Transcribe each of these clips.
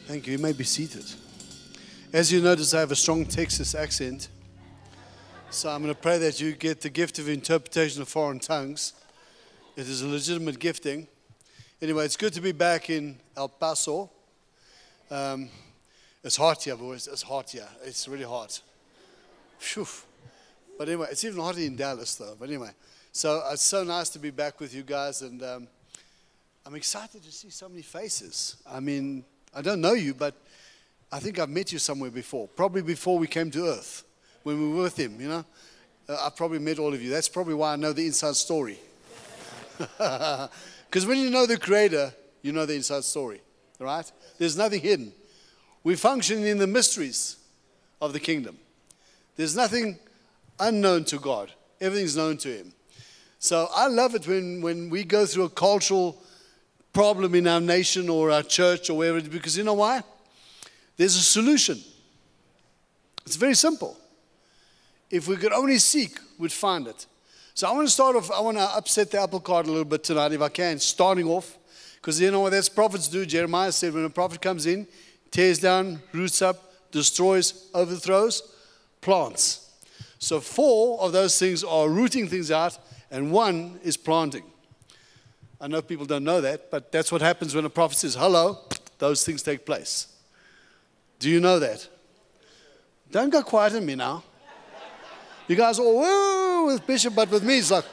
Thank you. You may be seated. As you notice, I have a strong Texas accent. So I'm going to pray that you get the gift of interpretation of foreign tongues. It is a legitimate gifting. Anyway, it's good to be back in El Paso. It's hot here, boys. It's hot here. It's really hot. Phew. But anyway, it's even hotter in Dallas, though. But anyway, so it's so nice to be back with you guys. And I'm excited to see so many faces. I mean, I don't know you, but I think I've met you somewhere before. Probably before we came to earth, when we were with him, you know. I probably met all of you. That's probably why I know the inside story. Because when you know the Creator, you know the inside story, right? There's nothing hidden. We function in the mysteries of the kingdom. There's nothing unknown to God. Everything's known to Him. So I love it when we go through a cultural problem in our nation or our church or wherever, because you know why? There's a solution. It's very simple. If we could only seek, we'd find it. So I want to start off, I want to upset the apple cart a little bit tonight, if I can, starting off. Because you know what that's prophets do. Jeremiah said when a prophet comes in, tears down, roots up, destroys, overthrows, plants. So 4 of those things are rooting things out, and 1 is planting. I know people don't know that, but that's what happens when a prophet says, hello, those things take place. Do you know that? Don't go quiet on me now. You guys all, woo, with Bishop, but with me, it's like,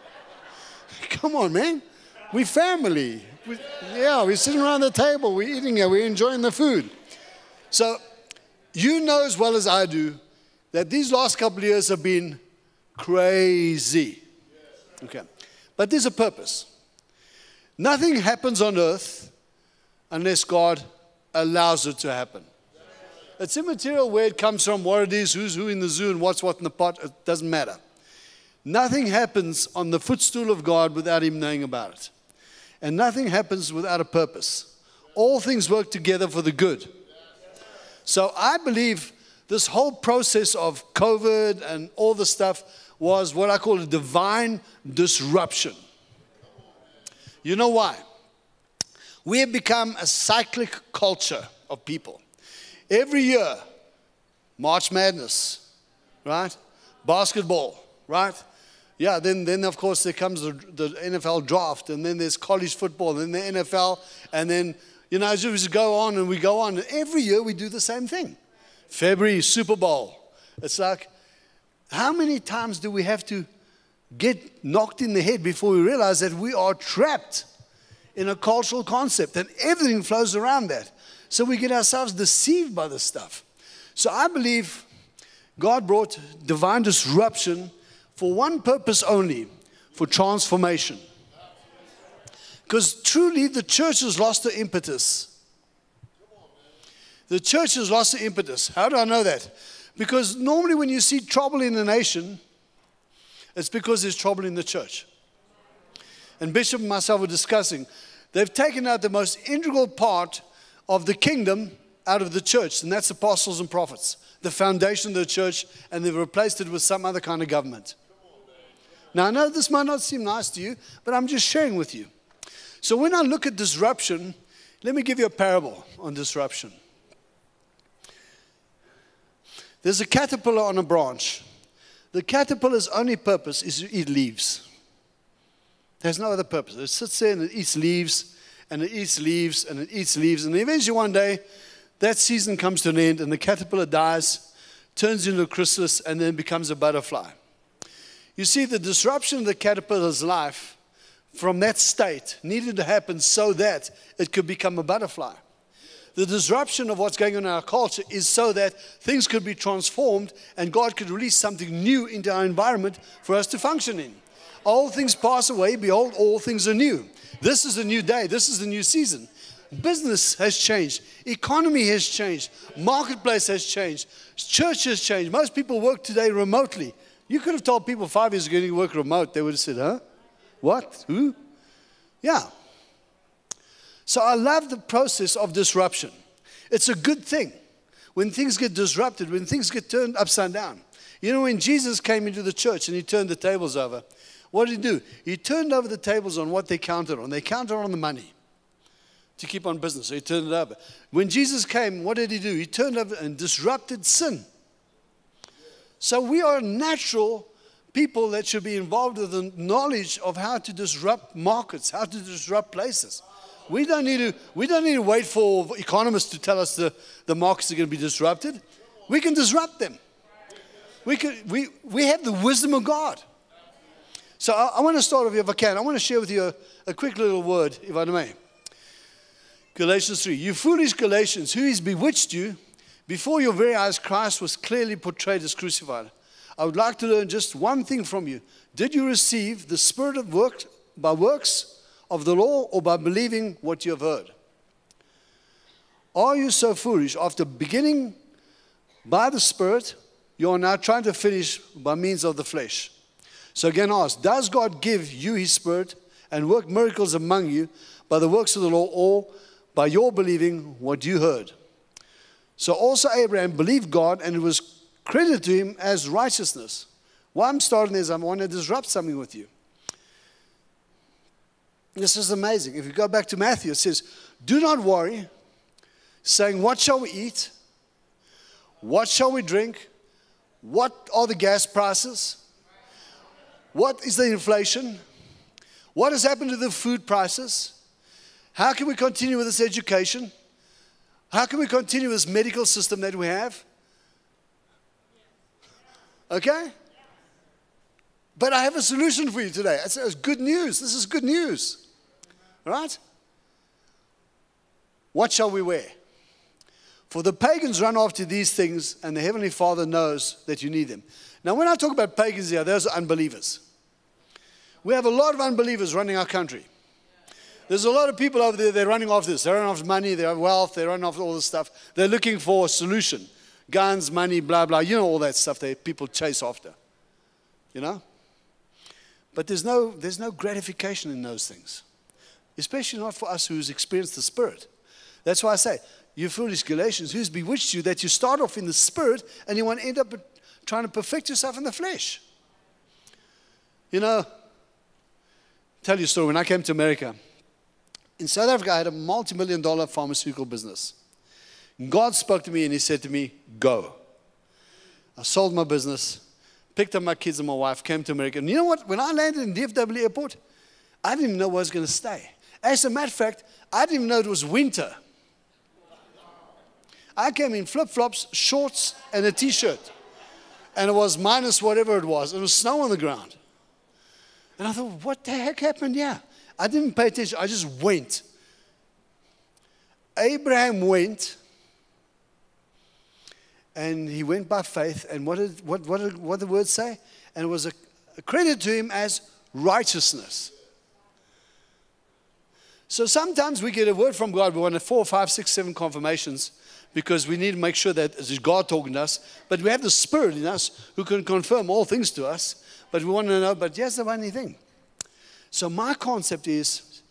come on, man. We're family. We're sitting around the table. We're eating it. We're enjoying the food. So you know as well as I do that these last couple of years have been crazy. Okay. But there's a purpose. Nothing happens on earth unless God allows it to happen. It's immaterial where it comes from, what it is, who's who in the zoo, and what's what in the pot. It doesn't matter. Nothing happens on the footstool of God without Him knowing about it. And nothing happens without a purpose. All things work together for the good. So I believe this whole process of COVID and all the stuff was what I call a divine disruption. You know why? We have become a cyclic culture of people. Every year, March Madness, right? Basketball, right? Yeah, then of course there comes the NFL draft, and then there's college football, and then the NFL, and then, you know, as we go on and we go on. And every year we do the same thing. February, Super Bowl. It's like, how many times do we have to get knocked in the head before we realize that we are trapped in a cultural concept and everything flows around that? So we get ourselves deceived by this stuff. So I believe God brought divine disruption for one purpose only, for transformation. Because truly the church has lost the impetus. The church has lost the impetus. How do I know that? Because normally when you see trouble in the nation, it's because there's trouble in the church. And Bishop and myself were discussing, they've taken out the most integral part of the kingdom out of the church, and that's apostles and prophets, the foundation of the church, and they've replaced it with some other kind of government. Now, I know this might not seem nice to you, but I'm just sharing with you. So when I look at disruption, let me give you a parable on disruption. There's a caterpillar on a branch. The caterpillar's only purpose is to eat leaves. There's no other purpose. It sits there and it eats leaves, and it eats leaves, and it eats leaves. And eventually one day, that season comes to an end, and the caterpillar dies, turns into a chrysalis, and then becomes a butterfly. You see, the disruption of the caterpillar's life from that state needed to happen so that it could become a butterfly. The disruption of what's going on in our culture is so that things could be transformed and God could release something new into our environment for us to function in. Old things pass away, behold, all things are new. This is a new day. This is a new season. Business has changed. Economy has changed. Marketplace has changed. Church has changed. Most people work today remotely. You could have told people 5 years ago you work remote. They would have said, huh? What? Who? Yeah. So I love the process of disruption. It's a good thing. When things get disrupted, when things get turned upside down. You know, when Jesus came into the church and He turned the tables over, what did He do? He turned over the tables on what they counted on. They counted on the money. to keep on business. So he turned it over. When Jesus came, what did he do? He turned over and disrupted sin. So we are natural people that should be involved with the knowledge of how to disrupt markets, how to disrupt places. We don't need to wait for economists to tell us the markets are going to be disrupted. We can disrupt them. We have the wisdom of God. So I want to start off, if I can. I want to share with you a quick little word, if I may. Galatians 3. You foolish Galatians, who has bewitched you? Before your very eyes, Christ was clearly portrayed as crucified. I would like to learn just one thing from you. Did you receive the Spirit of work by works of the law or by believing what you have heard? Are you so foolish? After beginning by the Spirit, you are now trying to finish by means of the flesh. So again ask, does God give you His Spirit and work miracles among you by the works of the law or by your believing what you heard? So also Abraham believed God and it was credited to him as righteousness. Why I'm starting is I want to disrupt something with you. This is amazing. If you go back to Matthew, it says, do not worry, saying, what shall we eat? What shall we drink? What are the gas prices? What is the inflation? What has happened to the food prices? How can we continue with this education? How can we continue this medical system that we have? Okay? But I have a solution for you today. It's good news. This is good news. Right? What shall we wear? For the pagans run after these things, and the Heavenly Father knows that you need them. Now, when I talk about pagans here, those are unbelievers. We have a lot of unbelievers running our country. There's a lot of people over there, they're running after this. They're running after money, they're wealth, they're running after all this stuff. They're looking for a solution. Guns, money, blah, blah. You know all that stuff that people chase after. You know? But there's no gratification in those things. Especially not for us who's experienced the Spirit. That's why I say, you foolish Galatians, who's bewitched you that you start off in the Spirit and you want to end up trying to perfect yourself in the flesh? You know, tell you a story. When I came to America, in South Africa, I had a multi-million-dollar pharmaceutical business. And God spoke to me and He said to me, go. I sold my business, picked up my kids and my wife, came to America. And you know what? When I landed in DFW airport, I didn't even know where I was going to stay. As a matter of fact, I didn't even know it was winter. I came in flip-flops, shorts, and a T-shirt. And it was minus whatever it was. It was snow on the ground. And I thought, what the heck happened here? I didn't pay attention. I just went. Abraham went. And he went by faith. And what did the words say? And it was accredited to him as righteousness. So sometimes we get a word from God. We want 4, 5, 6, 7 confirmations because we need to make sure that it's God talking to us. But we have the Spirit in us who can confirm all things to us. But we want to know, but here's the funny thing. So my concept is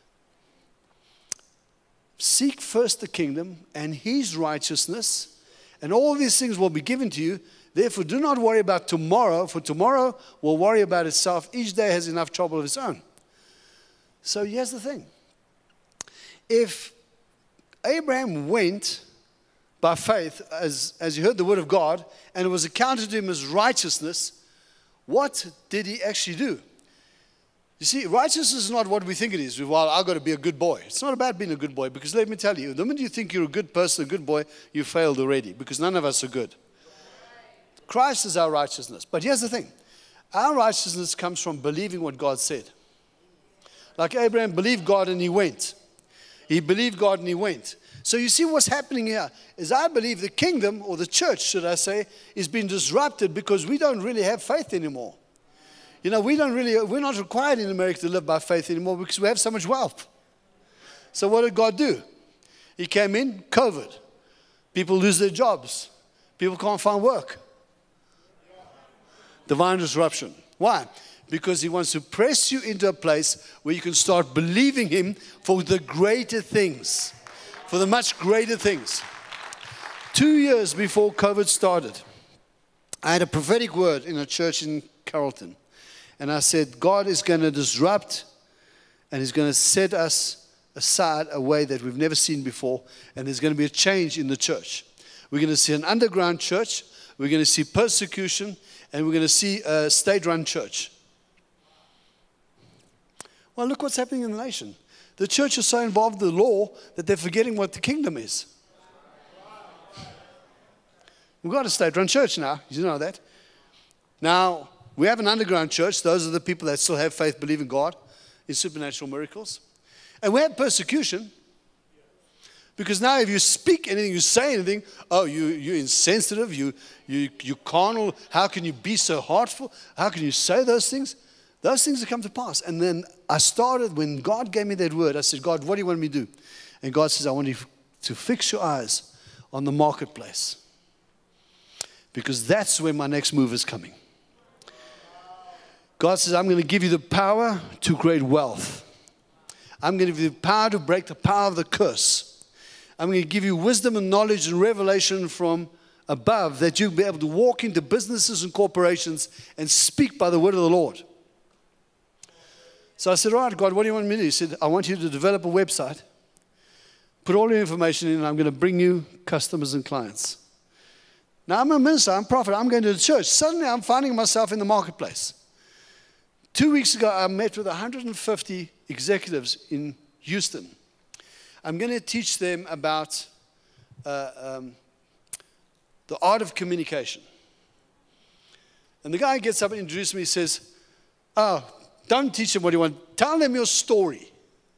seek first the kingdom and His righteousness, and all these things will be given to you. Therefore, do not worry about tomorrow, for tomorrow will worry about itself. Each day has enough trouble of its own. So here's the thing. If Abraham went by faith, as he heard the word of God, and it was accounted to him as righteousness, what did he actually do? You see, righteousness is not what we think it is. Well, I've got to be a good boy. It's not about being a good boy, because let me tell you, the minute you think you're a good person, a good boy, you failed already, because none of us are good. Christ is our righteousness. But here's the thing. Our righteousness comes from believing what God said. Like Abraham believed God and he went. He believed God and he went. So you see what's happening here is I believe the kingdom, or the church, should I say, is being disrupted because we don't really have faith anymore. You know, we're not required in America to live by faith anymore because we have so much wealth. So what did God do? He came in, COVID. People lose their jobs. People can't find work. Divine disruption. Why? Because He wants to press you into a place where you can start believing Him for the greater things. For the much greater things. 2 years before COVID started, I had a prophetic word in a church in Carrollton. And I said, God is going to disrupt and He's going to set us aside a way that we've never seen before, and there's going to be a change in the church. We're going to see an underground church, we're going to see persecution, and we're going to see a state-run church. Well, look what's happening in the nation. The church is so involved in the law that they're forgetting what the kingdom is. We've got a state-run church now. You know that. Now, we have an underground church. Those are the people that still have faith, believe in God, in supernatural miracles. And we have persecution. Because now if you speak anything, you say anything, oh, you're insensitive, you're carnal. How can you be so heartful? How can you say those things? Those things have come to pass. And then I started, when God gave me that word, I said, God, what do you want me to do? And God says, I want you to fix your eyes on the marketplace. Because that's where my next move is coming. God says, I'm going to give you the power to create wealth. I'm going to give you the power to break the power of the curse. I'm going to give you wisdom and knowledge and revelation from above that you'll be able to walk into businesses and corporations and speak by the word of the Lord. So I said, all right, God, what do you want me to do? He said, I want you to develop a website, put all your information in, and I'm going to bring you customers and clients. Now, I'm a minister, I'm a prophet, I'm going to the church. Suddenly, I'm finding myself in the marketplace. 2 weeks ago, I met with 150 executives in Houston. I'm going to teach them about the art of communication. And the guy gets up and introduces me, he says, oh, don't teach them what you want. Tell them your story.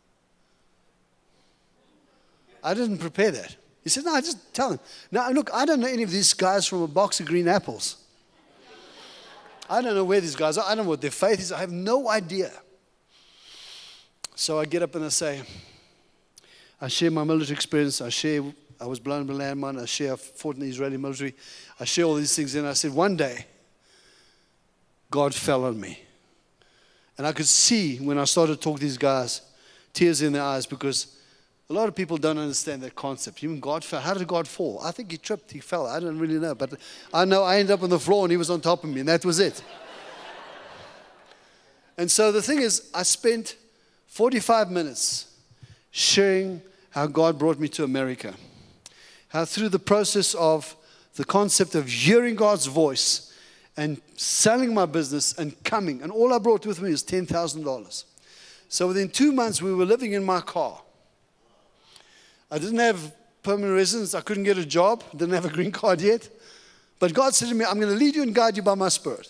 I didn't prepare that. He said, no, just tell them. Now, look, I don't know any of these guys from a box of green apples. I don't know where these guys are. I don't know what their faith is. I have no idea. So I get up and I say, I share my military experience. I was blown up in a landmine. I share, I fought in the Israeli military. I share all these things. And I said, one day, God fell on me. And I could see when I started talking to these guys, tears in their eyes, because a lot of people don't understand that concept. Even God fell. How did God fall? I think he tripped, he fell. I don't really know. But I know I ended up on the floor and he was on top of me, and that was it. And so the thing is, I spent 45 minutes sharing how God brought me to America. How through the process of the concept of hearing God's voice and selling my business and coming, and all I brought with me is $10,000. So within 2 months, we were living in my car. I didn't have permanent residence. I couldn't get a job. Didn't have a green card yet. But God said to me, I'm going to lead you and guide you by my Spirit.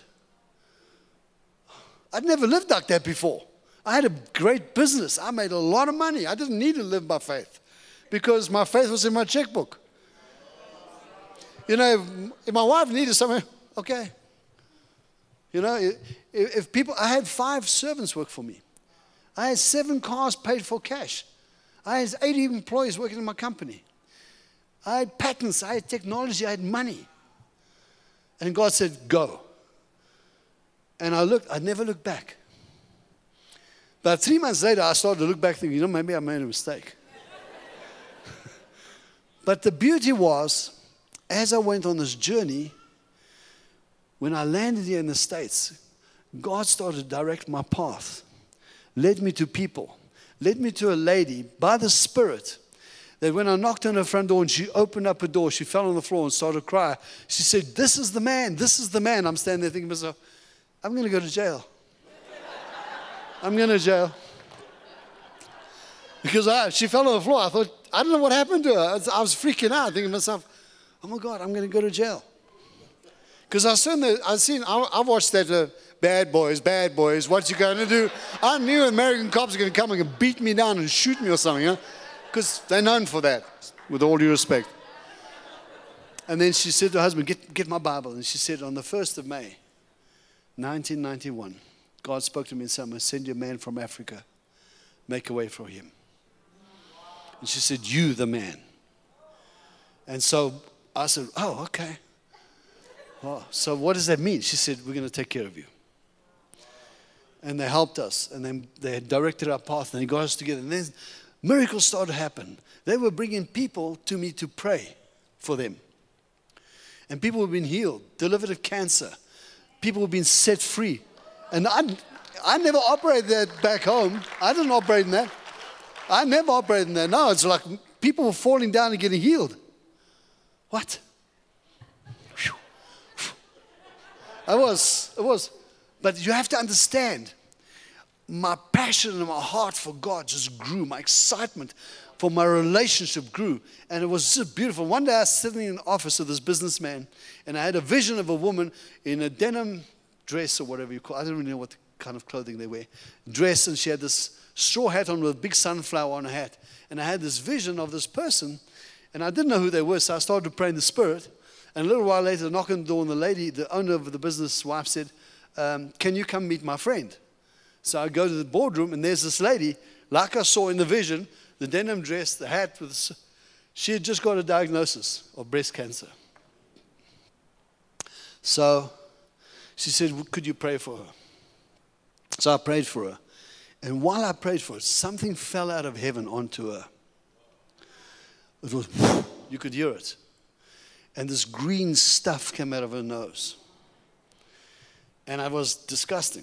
I'd never lived like that before. I had a great business. I made a lot of money. I didn't need to live by faith because my faith was in my checkbook. You know, if my wife needed something, okay. You know, if people, I had 5 servants work for me. I had 7 cars paid for cash. I had 80 employees working in my company. I had patents, I had technology, I had money. And God said, go. And I never looked back. But 3 months later, I started to look back thinking, you know, maybe I made a mistake. But the beauty was, as I went on this journey, when I landed here in the States, God started to direct my path, led me to people, led me to a lady by the Spirit that when I knocked on her front door and she opened up her door, she fell on the floor and started to cry. She said, this is the man, this is the man. I'm standing there thinking to myself, I'm going to go to jail. I'm going to jail. Because she fell on the floor. I thought, I don't know what happened to her. I was freaking out, thinking to myself, oh my God, I'm going to go to jail. Because I've watched that Bad Boys, what you going to do? I knew American cops are going to come and beat me down and shoot me or something, because they're known for that, with all due respect. And then she said to her husband, get my Bible. And she said, on the 1st of May, 1991, God spoke to me and said, I'm going to send you a man from Africa. Make a way for him. And she said, you the man. And so I said, oh, okay. Well, so what does that mean? She said, we're going to take care of you. And they helped us. And then they had directed our path. And they got us together. And then miracles started to happen. They were bringing people to me to pray for them. And people have been healed, delivered of cancer. People have been set free. And I never operated that back home. I didn't operate in that. I never operated in that. No, it's like people were falling down and getting healed. What? It was. But you have to understand, my passion and my heart for God just grew. My excitement for my relationship grew. And it was just beautiful. One day I was sitting in the office of this businessman, and I had a vision of a woman in a denim dress or whatever you call it. I don't really know what kind of clothing they wear. Dress, and she had this straw hat on with a big sunflower on her hat. And I had this vision of this person, and I didn't know who they were, so I started to pray in the Spirit. And a little while later, I knocked on the door, and the lady, the owner of the business, wife, said, can you come meet my friend? So I go to the boardroom, and there's this lady, like I saw in the vision, the denim dress, the hat. She had just got a diagnosis of breast cancer. So she said, could you pray for her? So I prayed for her. And while I prayed for her, something fell out of heaven onto her. It was, you could hear it. And this green stuff came out of her nose. And it was disgusting.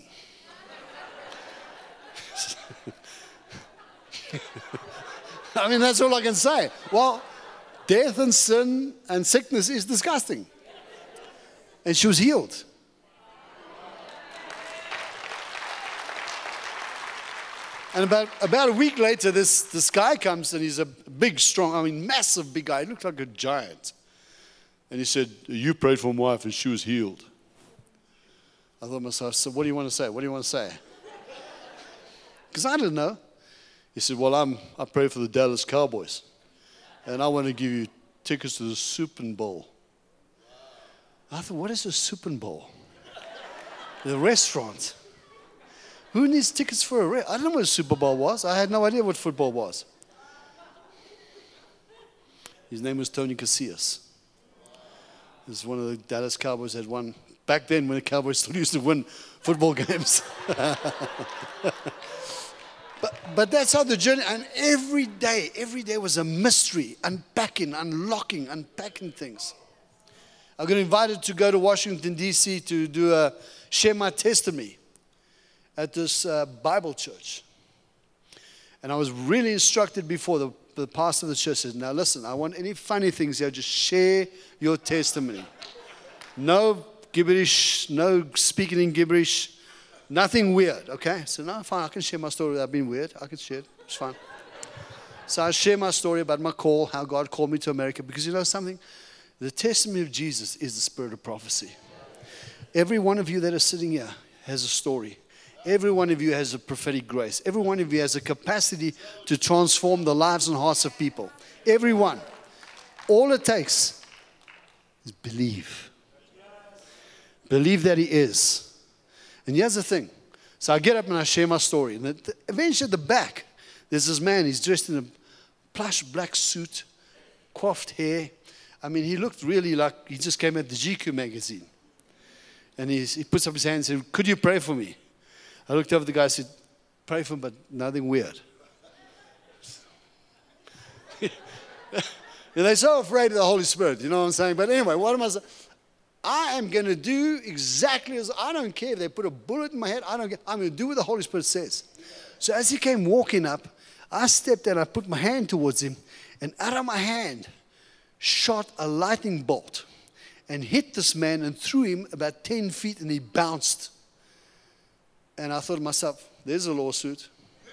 I mean, that's all I can say. Well, death and sin and sickness is disgusting. And she was healed. And about a week later, this guy comes, and he's a big, strong, I mean, massive big guy. He looked like a giant. And he said, you prayed for my wife, and she was healed. I thought to myself, so what do you want to say? What do you want to say? Because I didn't know. He said, well, I pray for the Dallas Cowboys, and I want to give you tickets to the Super Bowl. I thought, what is a Super Bowl? The restaurant. Who needs tickets for a restaurant? I didn't know what a Super Bowl was. I had no idea what football was. His name was Tony Casillas. He was one of the Dallas Cowboys that won back then when the Cowboys still used to win football games. But that's how the journey, and every day was a mystery, unpacking, unlocking, unpacking things. I got invited to go to Washington, D.C. to share my testimony at this Bible church. And I was really instructed before. The pastor of the church said, now listen, I want any funny things here, just share your testimony. No gibberish, no speaking in gibberish. Nothing weird, okay? So, no, fine, I can share my story without being weird. I can share it. It's fine. So I share my story about my call, how God called me to America. Because you know something? The testimony of Jesus is the spirit of prophecy. Every one of you that is sitting here has a story. Every one of you has a prophetic grace. Every one of you has a capacity to transform the lives and hearts of people. Every one. All it takes is believe. Believe that He is. And here's the thing. So I get up and I share my story. And eventually at the back, there's this man. He's dressed in a plush black suit, coiffed hair. I mean, he looked really like he just came out the GQ magazine. And he puts up his hand and said, could you pray for me? I looked over at the guy and said, pray for him, but nothing weird. They're so afraid of the Holy Spirit, you know what I'm saying? But anyway, what am I saying? I am going to do exactly as, I don't care if they put a bullet in my head, I don't care. I'm going to do what the Holy Spirit says. So as he came walking up, I stepped and I put my hand towards him, and out of my hand shot a lightning bolt and hit this man and threw him about 10 feet, and he bounced. And I thought to myself, there's a lawsuit.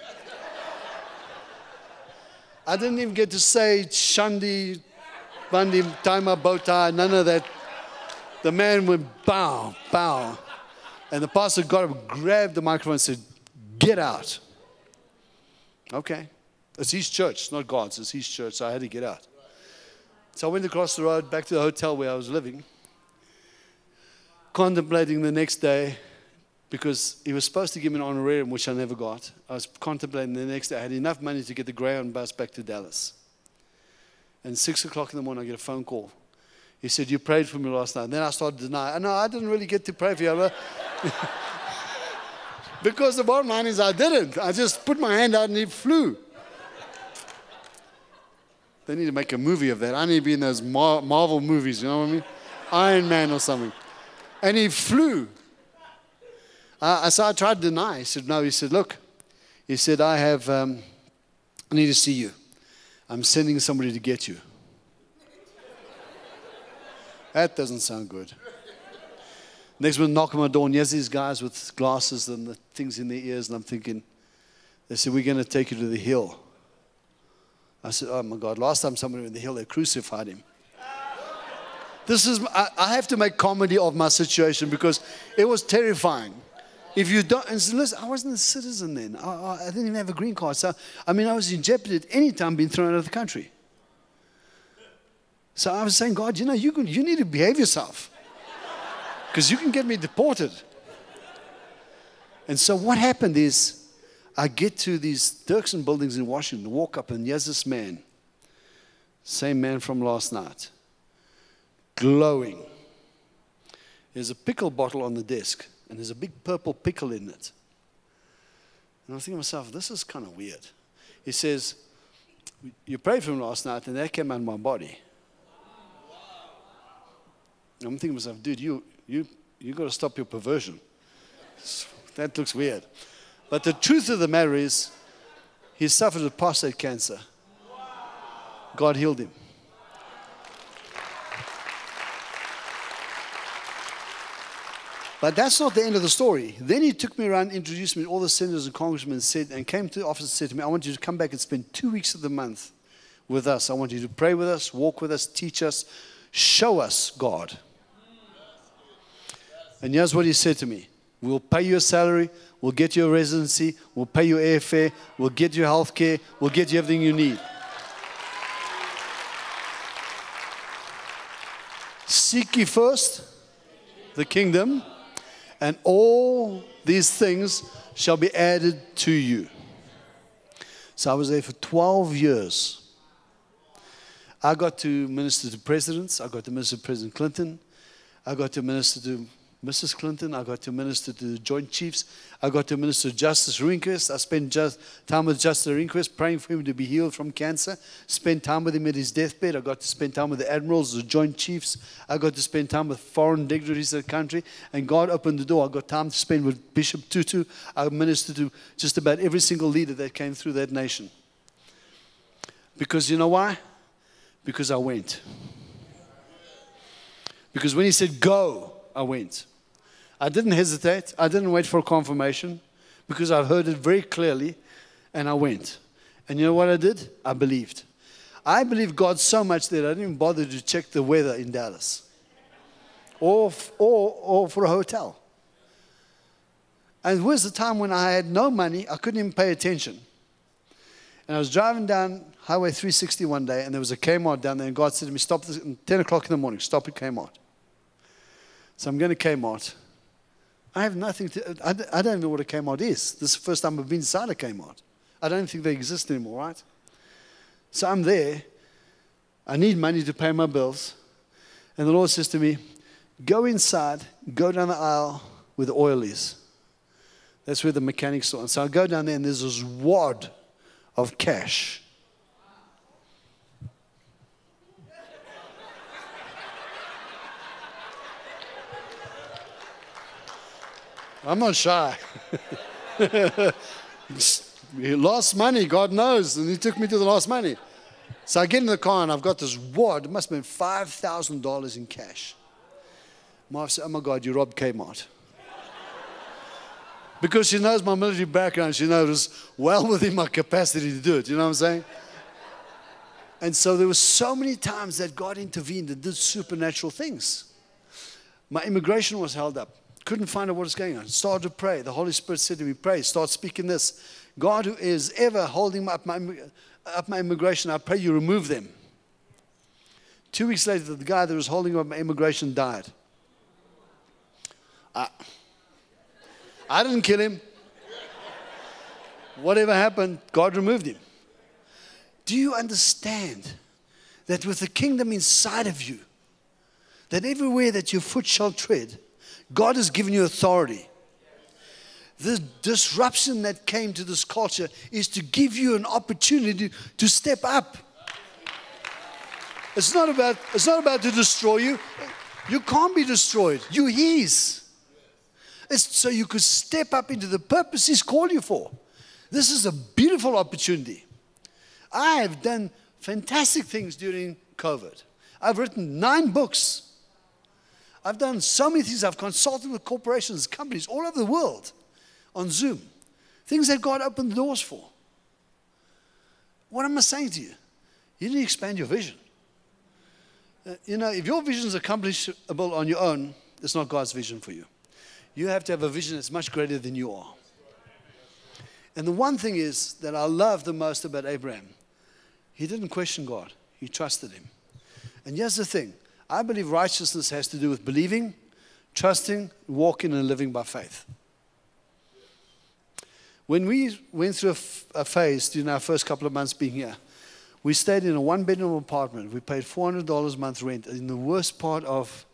I didn't even get to say Shandi, Bandi, tie my bow tie, none of that. The man went bow, bow. And the pastor got up, grabbed the microphone and said, get out. Okay. It's his church, not God's. It's his church, so I had to get out. So I went across the road back to the hotel where I was living, contemplating the next day, because he was supposed to give me an honorarium, which I never got. I was contemplating the next day. I had enough money to get the Greyhound bus back to Dallas. And 6 o'clock in the morning, I get a phone call. He said, you prayed for me last night. And then I started denying. No, I didn't really get to pray for you. Because the bottom line is I didn't. I just put my hand out and he flew. They need to make a movie of that. I need to be in those Marvel movies, you know what I mean? Iron Man or something. And he flew. So I tried to deny. He said, no. He said, look. He said, I have I need to see you. I'm sending somebody to get you. That doesn't sound good. Next one, knock on my door, and here's these guys with glasses and the things in their ears, and I'm thinking, they said, we're going to take you to the hill. I said, oh my God, last time somebody went to the hill, they crucified him. I have to make comedy of my situation because it was terrifying. If you don't, and listen, I wasn't a citizen then. I didn't even have a green card. So, I was in jeopardy at any time being thrown out of the country. So I was saying, God, you need to behave yourself because you can get me deported. And so what happened is I get to these Dirksen buildings in Washington, walk up, and here's this man, same man from last night, glowing. There's a pickle bottle on the desk, and there's a big purple pickle in it. And I was thinking to myself, this is kind of weird. He says, you prayed for him last night, and that came out of my body. And I'm thinking to myself, dude, you got to stop your perversion. That looks weird. But the truth of the matter is, he suffered with prostate cancer. God healed him. But that's not the end of the story. Then he took me around, introduced me to all the senators and congressmen, and came to the office and said to me, I want you to come back and spend 2 weeks of the month with us. I want you to pray with us, walk with us, teach us, show us God. And here's what he said to me. We'll pay you a salary, we'll get you a residency, we'll pay you airfare, we'll get you health care, we'll get you everything you need. Seek ye first the kingdom, and all these things shall be added to you. So I was there for 12 years. I got to minister to presidents. I got to minister to President Clinton. I got to minister to Mrs. Clinton. I got to minister to the Joint Chiefs. I got to minister to Justice Rehnquist. I spent time with Justice Rehnquist, praying for him to be healed from cancer. Spent time with him at his deathbed. I got to spend time with the admirals, the Joint Chiefs. I got to spend time with foreign dignitaries of the country. And God opened the door. I got time to spend with Bishop Tutu. I ministered to just about every single leader that came through that nation. Because you know why? Because I went. Because when he said go, I went. I didn't hesitate. I didn't wait for a confirmation because I heard it very clearly, and I went. And you know what I did? I believed. I believed God so much that I didn't even bother to check the weather in Dallas or for a hotel. And there was the time when I had no money. I couldn't even pay attention. And I was driving down Highway 360 one day, and there was a Kmart down there, and God said to me, stop this at 10 o'clock in the morning. Stop at Kmart. So I'm going to Kmart. I have nothing to, I don't know what a Kmart is. This is the first time I've been inside a Kmart. I don't think they exist anymore, right? So I'm there. I need money to pay my bills. And the Lord says to me, go inside, go down the aisle where the oil is. That's where the mechanics are. And so I go down there, and there's this wad of cash. I'm not shy. He lost money, God knows, and he took me to the lost money. So I get in the car, and I've got this wad. It must have been $5,000 in cash. My wife said, oh my God, you robbed Kmart. Because she knows my military background, she knows it's well within my capacity to do it. You know what I'm saying? And so there were so many times that God intervened and did supernatural things. My immigration was held up. Couldn't find out what was going on. Started to pray. The Holy Spirit said to me, pray, start speaking this. God, who is ever holding up my immigration, I pray you remove them. 2 weeks later, the guy that was holding up my immigration died. I didn't kill him. Whatever happened, God removed him. Do you understand that with the kingdom inside of you, that everywhere that your foot shall tread, God has given you authority? The disruption that came to this culture is to give you an opportunity to step up. It's not about to destroy you. You can't be destroyed. You're His. It's so you could step up into the purpose He's called you for. This is a beautiful opportunity. I've done fantastic things during COVID. I've written 9 books. I've done so many things. I've consulted with corporations, companies all over the world on Zoom. Things that God opened the doors for. What am I saying to you? You need to expand your vision. If your vision is accomplishable on your own, it's not God's vision for you. You have to have a vision that's much greater than you are. And the one thing is that I love the most about Abraham, he didn't question God. He trusted him. And here's the thing. I believe righteousness has to do with believing, trusting, walking, and living by faith. When we went through a phase during our first couple of months being here, we stayed in a 1-bedroom apartment. We paid $400 a month rent in the worst part of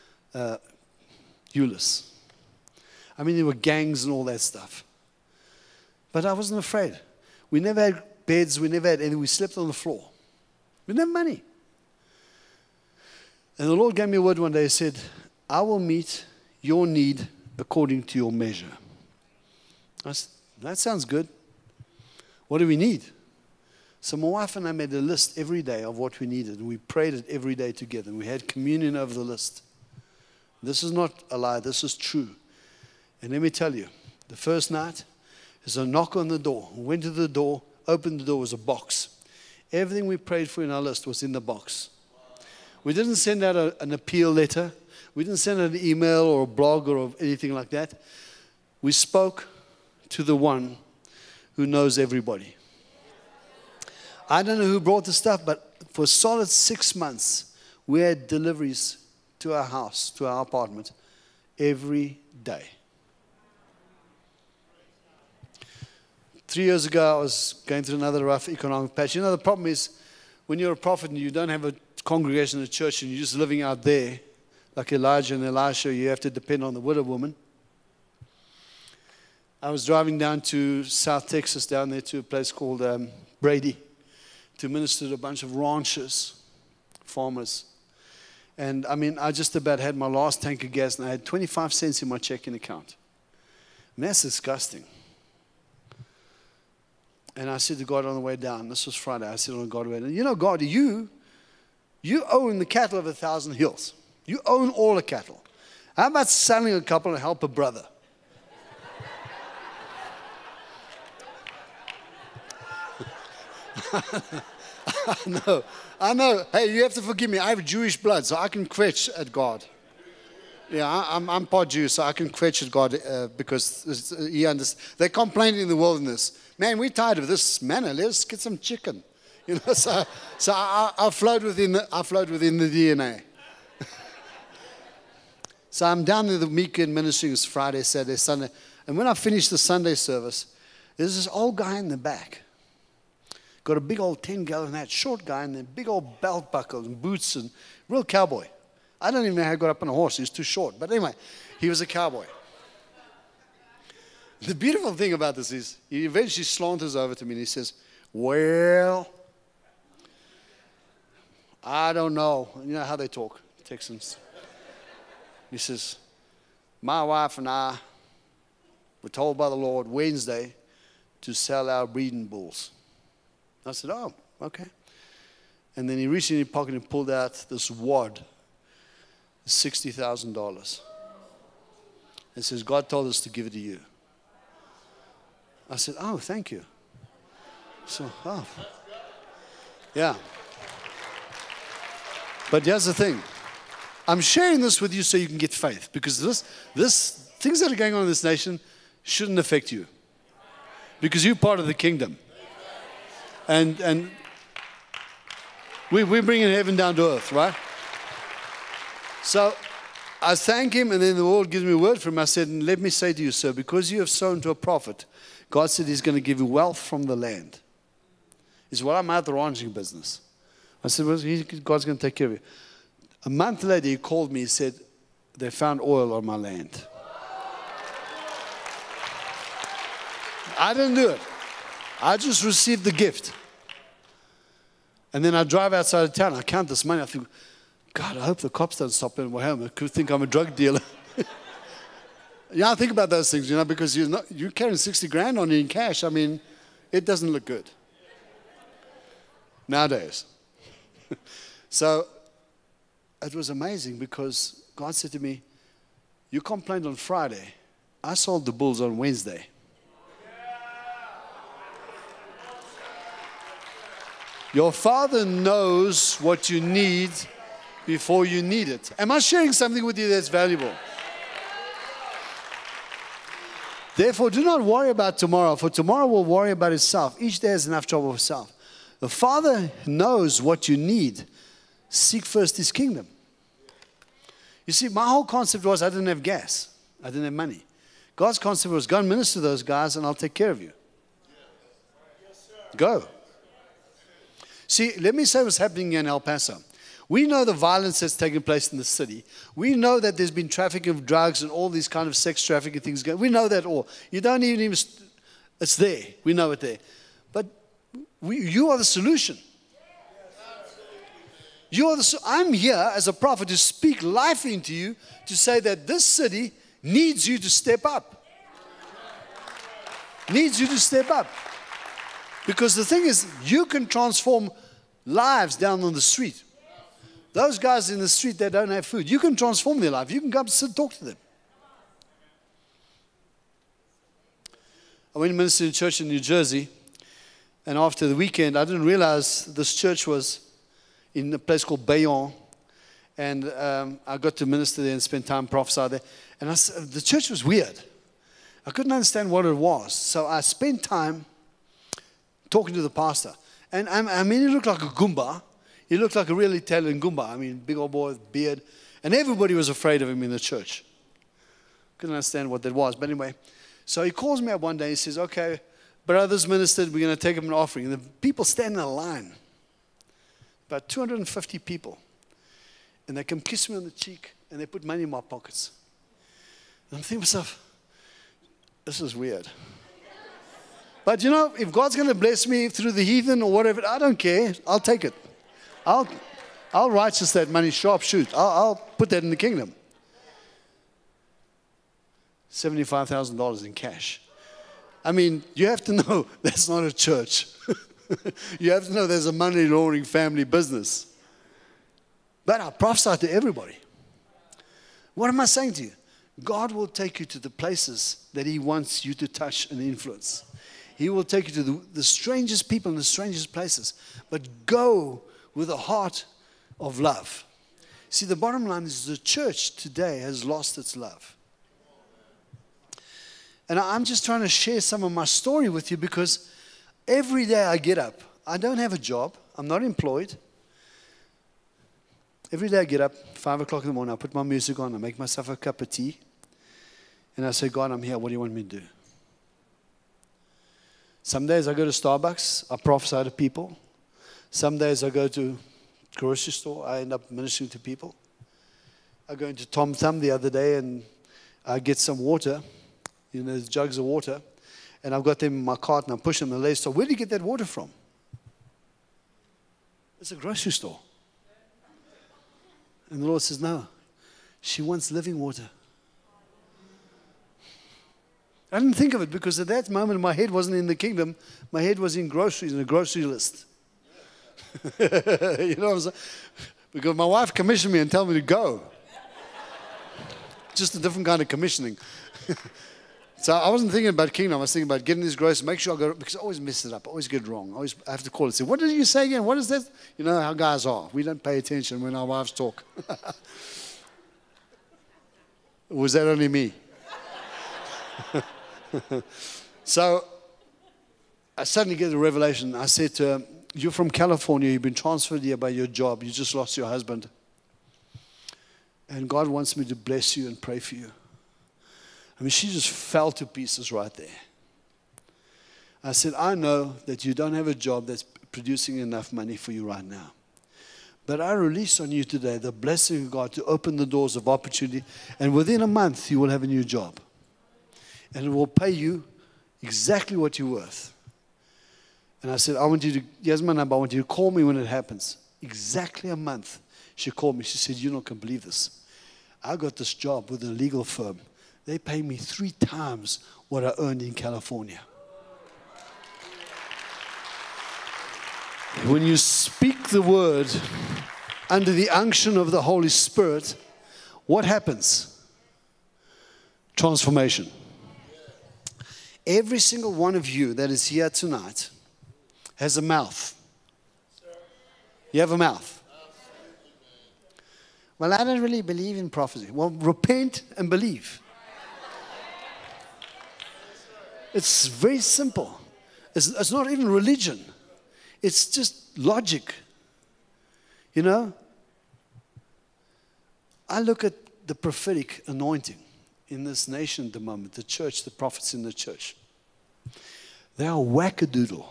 Euless. I mean, there were gangs and all that stuff. But I wasn't afraid. We never had beds. We never had anything. We slept on the floor. We didn't have money. And the Lord gave me a word one day. He said, I will meet your need according to your measure. I said, that sounds good. What do we need? So my wife and I made a list every day of what we needed. And we prayed it every day together. And we had communion over the list. This is not a lie. This is true. And let me tell you, the first night, there's a knock on the door. We went to the door, opened the door, was a box. Everything we prayed for in our list was in the box. We didn't send out an appeal letter. We didn't send out an email or a blog or anything like that. We spoke to the one who knows everybody. I don't know who brought the stuff, but for a solid 6 months, we had deliveries to our house, to our apartment, every day. 3 years ago, I was going through another rough economic patch. The problem is when you're a prophet and you don't have a congregation in a church and you're just living out there, like Elijah and Elisha, you have to depend on the widow woman. I was driving down to South Texas, down there to a place called Brady, to minister to a bunch of ranchers, farmers. And I just about had my last tank of gas and I had 25 cents in my checking account. And that's disgusting. And I said to God on the way down, this was Friday, I said on God, God, you own the cattle of 1,000 hills. You own all the cattle. How about selling a couple and help a brother? I know. Hey, you have to forgive me. I have Jewish blood, so I can quetch at God. Yeah, I'm part Jew, so I can quetch at God because He understands. They complain in the wilderness. Man, we're tired of this manna. Let's get some chicken. So I flowed within the DNA. So I'm down there the weekend ministering. It's Friday, Saturday, Sunday. And when I finished the Sunday service, there's this old guy in the back. Got a big old 10-gallon hat, short guy, and then big old belt buckle and boots and real cowboy. I don't even know how he got up on a horse. He was too short. But anyway, he was a cowboy. The beautiful thing about this is he eventually slanters over to me and he says, well, I don't know. You know how they talk, Texans. He says, my wife and I were told by the Lord Wednesday to sell our breeding bulls. I said, oh, okay. And then he reached in his pocket and pulled out this wad, $60,000. And says, God told us to give it to you. I said, oh, thank you. So, yeah. But here's the thing. I'm sharing this with you so you can get faith. Because this things that are going on in this nation shouldn't affect you. Because you're part of the kingdom. And we're bringing heaven down to earth, right? So I thank him, and then the Lord gives me a word from him. I said, let me say to you, sir, because you have sown to a prophet, God said He's going to give you wealth from the land. He said, well, I'm out of the ranching business. I said, well, God's going to take care of you. A month later, he called me. He said, they found oil on my land. I didn't do it. I just received the gift. And then I drive outside of town. I count this money. I think, God, I hope the cops don't stop in my home. I could think I'm a drug dealer. Yeah, I think about those things, because you're carrying 60 grand on you in cash. I mean, it doesn't look good. nowadays. So it was amazing because God said to me, you complained on Friday. I sold the bulls on Wednesday. Your Father knows what you need before you need it. Am I sharing something with you that's valuable? Therefore, do not worry about tomorrow, for tomorrow will worry about itself. Each day has enough trouble for itself. The Father knows what you need. Seek first His kingdom. You see, my whole concept was I didn't have gas. I didn't have money. God's concept was go and minister to those guys and I'll take care of you. Go. See, let me say what's happening here in El Paso. We know the violence that's taking place in the city. We know that there's been trafficking of drugs and all these kind of sex trafficking things going. We know that all. You don't even, it's there. We know it there. But you are the solution. I'm here as a prophet to speak life into you, to say that this city needs you to step up. Needs you to step up. Because the thing is, you can transform lives down on the street. Those guys in the street that don't have food, you can transform their life. You can come sit and talk to them. I went to minister in a church in New Jersey, and after the weekend, I didn't realize this church was in a place called Bayonne, and I got to minister there and spend time prophesying there. And the church was weird. I couldn't understand what it was, so I spent time talking to the pastor. And I mean, he looked like a Goomba. He looked like a real Italian Goomba. I mean, big old boy with beard. And everybody was afraid of him in the church. Couldn't understand what that was. But anyway, so he calls me up one day. He says, okay, brothers ministered. We're going to take him an offering. And the people stand in a line. About 250 people. And they come kiss me on the cheek. And they put money in my pockets. And I'm thinking to myself, this is weird. But you know, if God's going to bless me through the heathen or whatever, I don't care. I'll take it. I'll righteous that money, sharp shoot. I'll put that in the kingdom. $75,000 in cash. I mean, you have to know that's not a church. You have to know there's a money laundering family business. But I prophesy to everybody. What am I saying to you? God will take you to the places that He wants you to touch and influence. He will take you to the strangest people in the strangest places. But go with a heart of love. See, the bottom line is the church today has lost its love. And I'm just trying to share some of my story with you because every day I get up. I don't have a job. I'm not employed. Every day I get up, 5 o'clock in the morning, I put my music on, I make myself a cup of tea. And I say, God, I'm here. What do you want me to do? Some days I go to Starbucks. I prophesy to people. Some days I go to grocery store. I end up ministering to people. I go into Tom Thumb the other day and I get some water. You know, there's jugs of water. And I've got them in my cart and I'm pushing them in the lady store. Where do you get that water from? It's a grocery store. And the Lord says, no. She wants living water. I didn't think of it because at that moment my head wasn't in the kingdom. My head was in groceries, in a grocery list. You know what I'm saying? Because my wife commissioned me and told me to go. Just a different kind of commissioning. So I wasn't thinking about kingdom. I was thinking about getting these groceries, make sure I go, because I always mess it up. I always get it wrong. I have to call and say, what did you say again? What is that? You know how guys are. We don't pay attention when our wives talk. Was that only me? So I suddenly get a revelation. I said to her, you're from California. You've been transferred here by your job. You just lost your husband. And God wants me to bless you and pray for you. I mean, she just fell to pieces right there. I said, I know that you don't have a job that's producing enough money for you right now. But I release on you today the blessing of God to open the doors of opportunity. And within a month, you will have a new job. And it will pay you exactly what you're worth. And I said, I want you to, here's my number, I want you to call me when it happens. Exactly a month, she called me. She said, you're not going to believe this. I got this job with a legal firm. They pay me 3 times what I earned in California. When you speak the word under the unction of the Holy Spirit, what happens? Transformation. Every single one of you that is here tonight has a mouth. You have a mouth. Well, I don't really believe in prophecy. Well, repent and believe. It's very simple. It's not even religion. It's just logic. You know? I look at the prophetic anointing in this nation at the moment, the church, the prophets in the church. They are wackadoodle.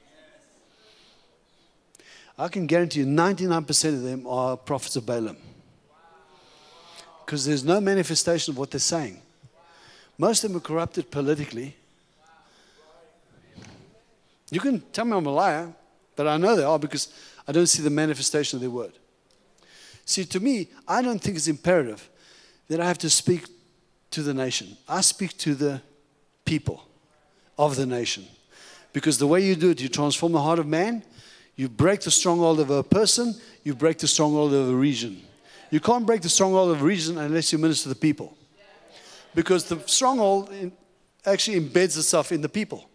I can guarantee you 99% of them are prophets of Balaam. Because there's no manifestation of what they're saying. Most of them are corrupted politically. You can tell me I'm a liar, but I know they are because I don't see the manifestation of their word. See, to me, I don't think it's imperative that I have to speak to the nation. I speak to the people of the nation. Because the way you do it, you transform the heart of man, you break the stronghold of a person, you break the stronghold of a region. You can't break the stronghold of a region unless you minister to the people. Because the stronghold actually embeds itself in the people.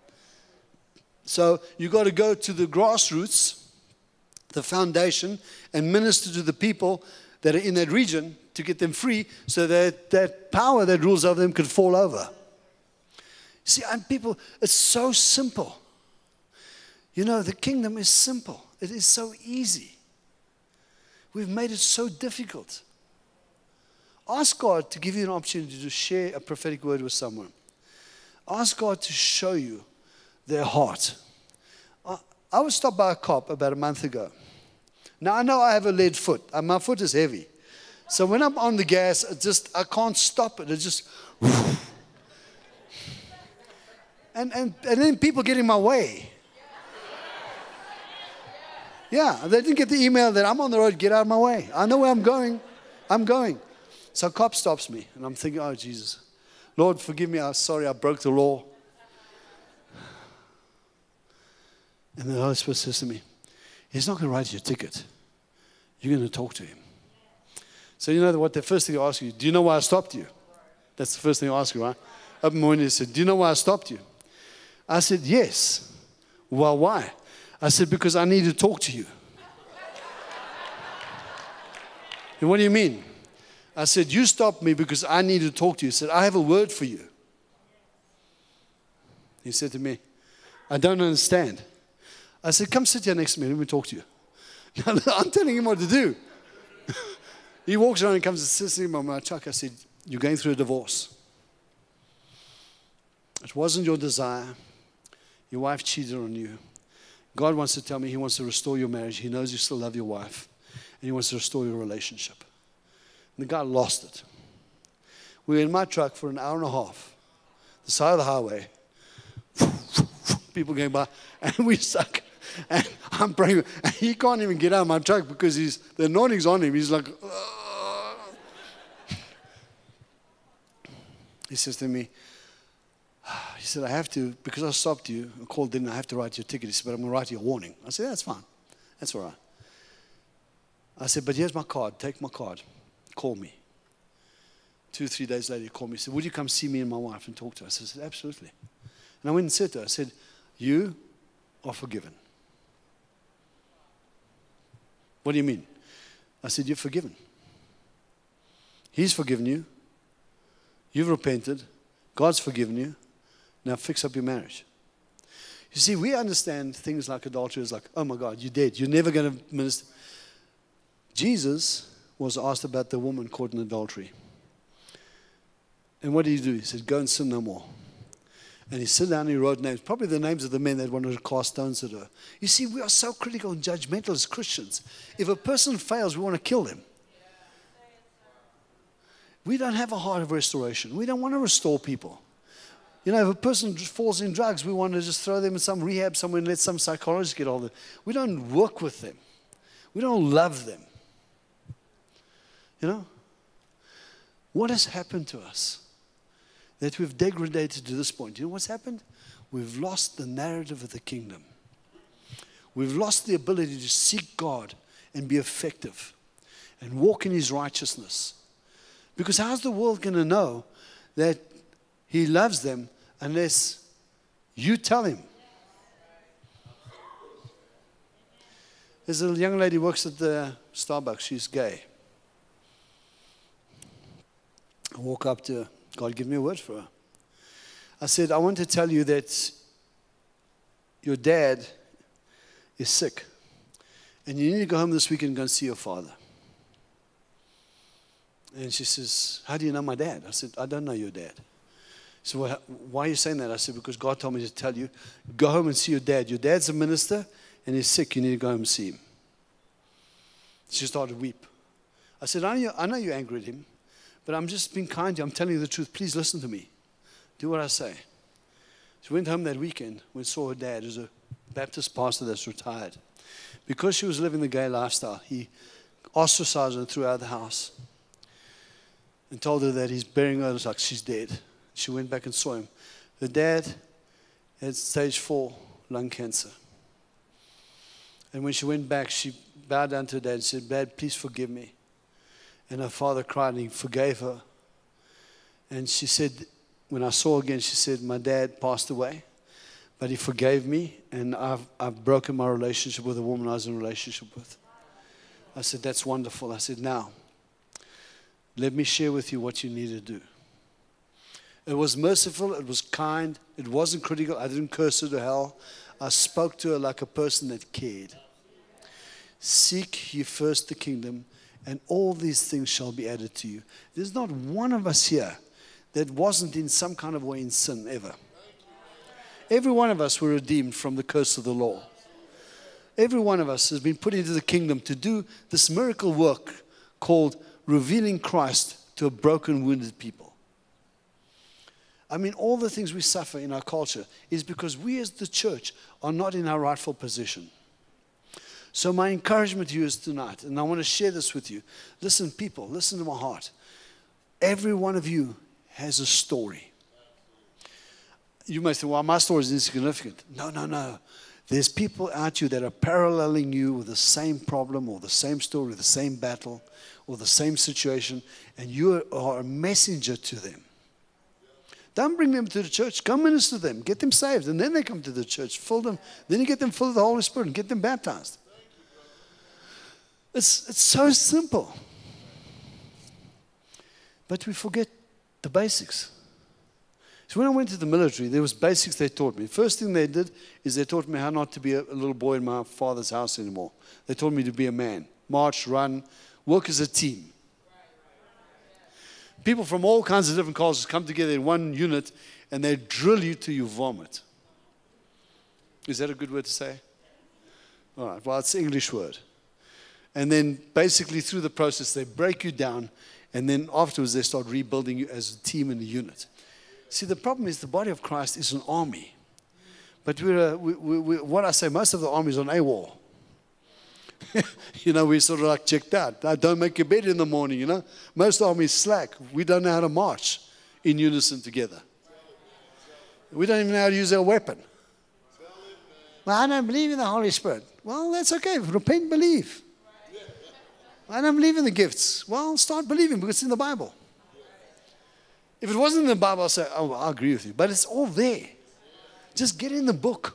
So you've got to go to the grassroots, the foundation, and minister to the people that are in that region to get them free so that that power that rules over them could fall over. See, and people, it's so simple. You know, the kingdom is simple. It is so easy. We've made it so difficult. Ask God to give you an opportunity to share a prophetic word with someone. Ask God to show you their heart. I was stopped by a cop about a month ago. Now, I know I have a lead foot. My foot is heavy. So when I'm on the gas, I can't stop it. It just... And then people get in my way. Yeah, they didn't get the email that I'm on the road, get out of my way. I know where I'm going. I'm going. So a cop stops me, and I'm thinking, oh, Jesus. Lord, forgive me. I'm sorry I broke the law. And the Holy Spirit says to me, he's not going to write you a ticket. You're going to talk to him. So you know what? The first thing I ask you, do you know why I stopped you? That's the first thing I ask you, right? Up in the morning, he said, do you know why I stopped you? I said, yes. Well, why? I said, because I need to talk to you. And what do you mean? I said, you stopped me because I need to talk to you. He said, I have a word for you. He said to me, I don't understand. I said, come sit here next to me. Let me talk to you. I'm telling him what to do. He walks around and comes and sits in my truck. I said, you're going through a divorce. It wasn't your desire. Your wife cheated on you. God wants to tell me he wants to restore your marriage. He knows you still love your wife. And he wants to restore your relationship. And the guy lost it. We were in my truck for an hour and a half. The side of the highway. People going by. And we stuck. And I'm praying. And he can't even get out of my truck because the anointing's on him. He's like, He says to me, he said, I have to, because I stopped you, I called in, I have to write you a ticket. He said, but I'm going to write you a warning. I said, that's fine. That's all right. I said, but here's my card. Take my card. Call me. 2-3 days later, he called me. He said, would you come see me and my wife and talk to us? I said, absolutely. And I went and said to her, I said, you are forgiven. What do you mean? I said, you're forgiven. He's forgiven you. You've repented. God's forgiven you. Now fix up your marriage. You see, we understand things like adultery is like, oh my God, you're dead. You're never going to minister. Jesus was asked about the woman caught in adultery. And what did he do? He said, go and sin no more. And he sat down and he wrote names, probably the names of the men that wanted to cast stones at her. You see, we are so critical and judgmental as Christians. If a person fails, we want to kill them. We don't have a heart of restoration. We don't want to restore people. You know, if a person falls in drugs, we want to just throw them in some rehab somewhere and let some psychologist get all of it. We don't work with them. We don't love them. You know? What has happened to us that we've degraded to this point? You know what's happened? We've lost the narrative of the kingdom. We've lost the ability to seek God and be effective and walk in His righteousness. Because how's the world going to know that He loves them unless you tell Him? There's a young lady who works at the Starbucks. She's gay. I walk up to her. God gave me a word for her. I said, I want to tell you that your dad is sick. And you need to go home this weekend and go and see your father. And she says, how do you know my dad? I said, I don't know your dad. She said, well, why are you saying that? I said, because God told me to tell you, go home and see your dad. Your dad's a minister and he's sick. You need to go home and see him. She started to weep. I said, I know you're angry at him, but I'm just being kind to you. I'm telling you the truth. Please listen to me. Do what I say. She went home that weekend and saw her dad, who's a Baptist pastor that's retired. Because she was living the gay lifestyle, he ostracized her and threw her out of the house and told her that he's burying her like she's dead. She went back and saw him. Her dad had stage 4 lung cancer. And when she went back, she bowed down to her dad and said, Dad, please forgive me. And her father cried and he forgave her. And she said, when I saw her again, she said, my dad passed away, but he forgave me, and I've broken my relationship with the woman I was in a relationship with. I said, that's wonderful. I said, now, let me share with you what you need to do. It was merciful. It was kind. It wasn't critical. I didn't curse her to hell. I spoke to her like a person that cared. Seek ye first the kingdom, and all these things shall be added to you. There's not one of us here that wasn't in some kind of way in sin ever. Every one of us were redeemed from the curse of the law. Every one of us has been put into the kingdom to do this miracle work called revealing Christ to a broken, wounded people. I mean, all the things we suffer in our culture is because we as the church are not in our rightful position. So my encouragement to you is tonight, and I want to share this with you. Listen, people, listen to my heart. Every one of you has a story. You may say, well, my story is insignificant. No, no, no. There's people out there that are paralleling you with the same problem or the same story, the same battle or the same situation, and you are a messenger to them. Don't bring them to the church. Come minister to them. Get them saved, and then they come to the church. Fill them. Then you get them full of the Holy Spirit and get them baptized. It's so simple. But we forget the basics. So when I went to the military, there was basics they taught me. First thing they did is they taught me how not to be a little boy in my father's house anymore. They taught me to be a man. March, run, work as a team. People from all kinds of different cultures come together in one unit and they drill you till you vomit. Is that a good word to say? All right, well, it's an English word. And then basically through the process, they break you down, and then afterwards they start rebuilding you as a team and a unit. See, the problem is the body of Christ is an army. But what I say, most of the army is on AWOL. We're sort of like checked out. Don't make your bed in the morning, Most armies slack. We don't know how to march in unison together. We don't even know how to use our weapon. Well, I don't believe in the Holy Spirit. Well, that's okay. Repent, believe. I don't believe in the gifts. Well, start believing because it's in the Bible. If it wasn't in the Bible, I'll say, oh, I agree with you. But it's all there. Just get in the book.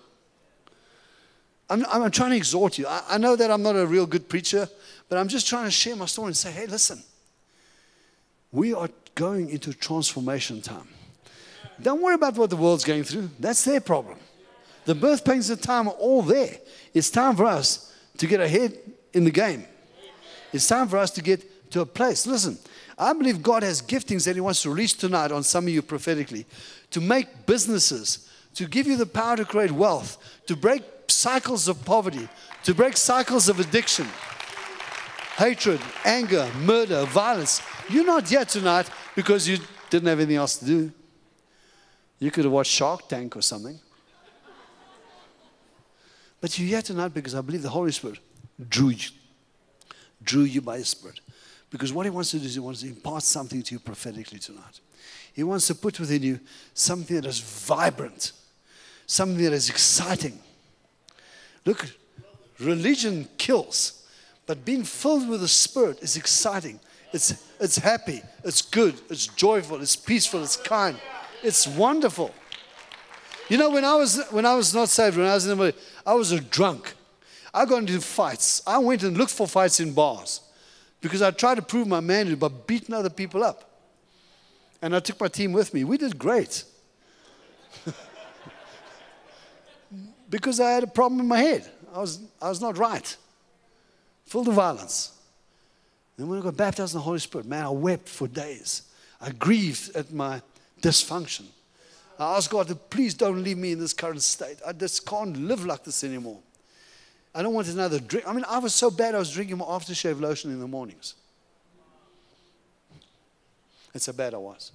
I'm trying to exhort you. I know that I'm not a real good preacher, but I'm just trying to share my story and say, hey, listen. We are going into transformation time. Don't worry about what the world's going through. That's their problem. The birth pains of time are all there. It's time for us to get ahead in the game. It's time for us to get to a place. Listen, I believe God has giftings that He wants to release tonight on some of you prophetically to make businesses, to give you the power to create wealth, to break cycles of poverty, to break cycles of addiction, hatred, anger, murder, violence. You're not here tonight because you didn't have anything else to do. You could have watched Shark Tank or something. But you're here tonight because I believe the Holy Spirit drew you by His Spirit. Because what He wants to do is He wants to impart something to you prophetically tonight. He wants to put within you something that is vibrant, something that is exciting. Look, Religion kills, but being filled with the Spirit is exciting. It's happy, it's good, it's joyful, it's peaceful, it's kind. It's wonderful. You know, when I was not saved, when I was in the military, I was a drunk. I got into fights. I went and looked for fights in bars because I tried to prove my manhood by beating other people up. And I took my team with me. We did great. Because I had a problem in my head. I was not right. Full of violence. Then when I got baptized in the Holy Spirit, man, I wept for days. I grieved at my dysfunction. I asked God to please don't leave me in this current state. I just can't live like this anymore. I don't want another drink. I mean, I was so bad I was drinking my aftershave lotion in the mornings. That's how bad I was.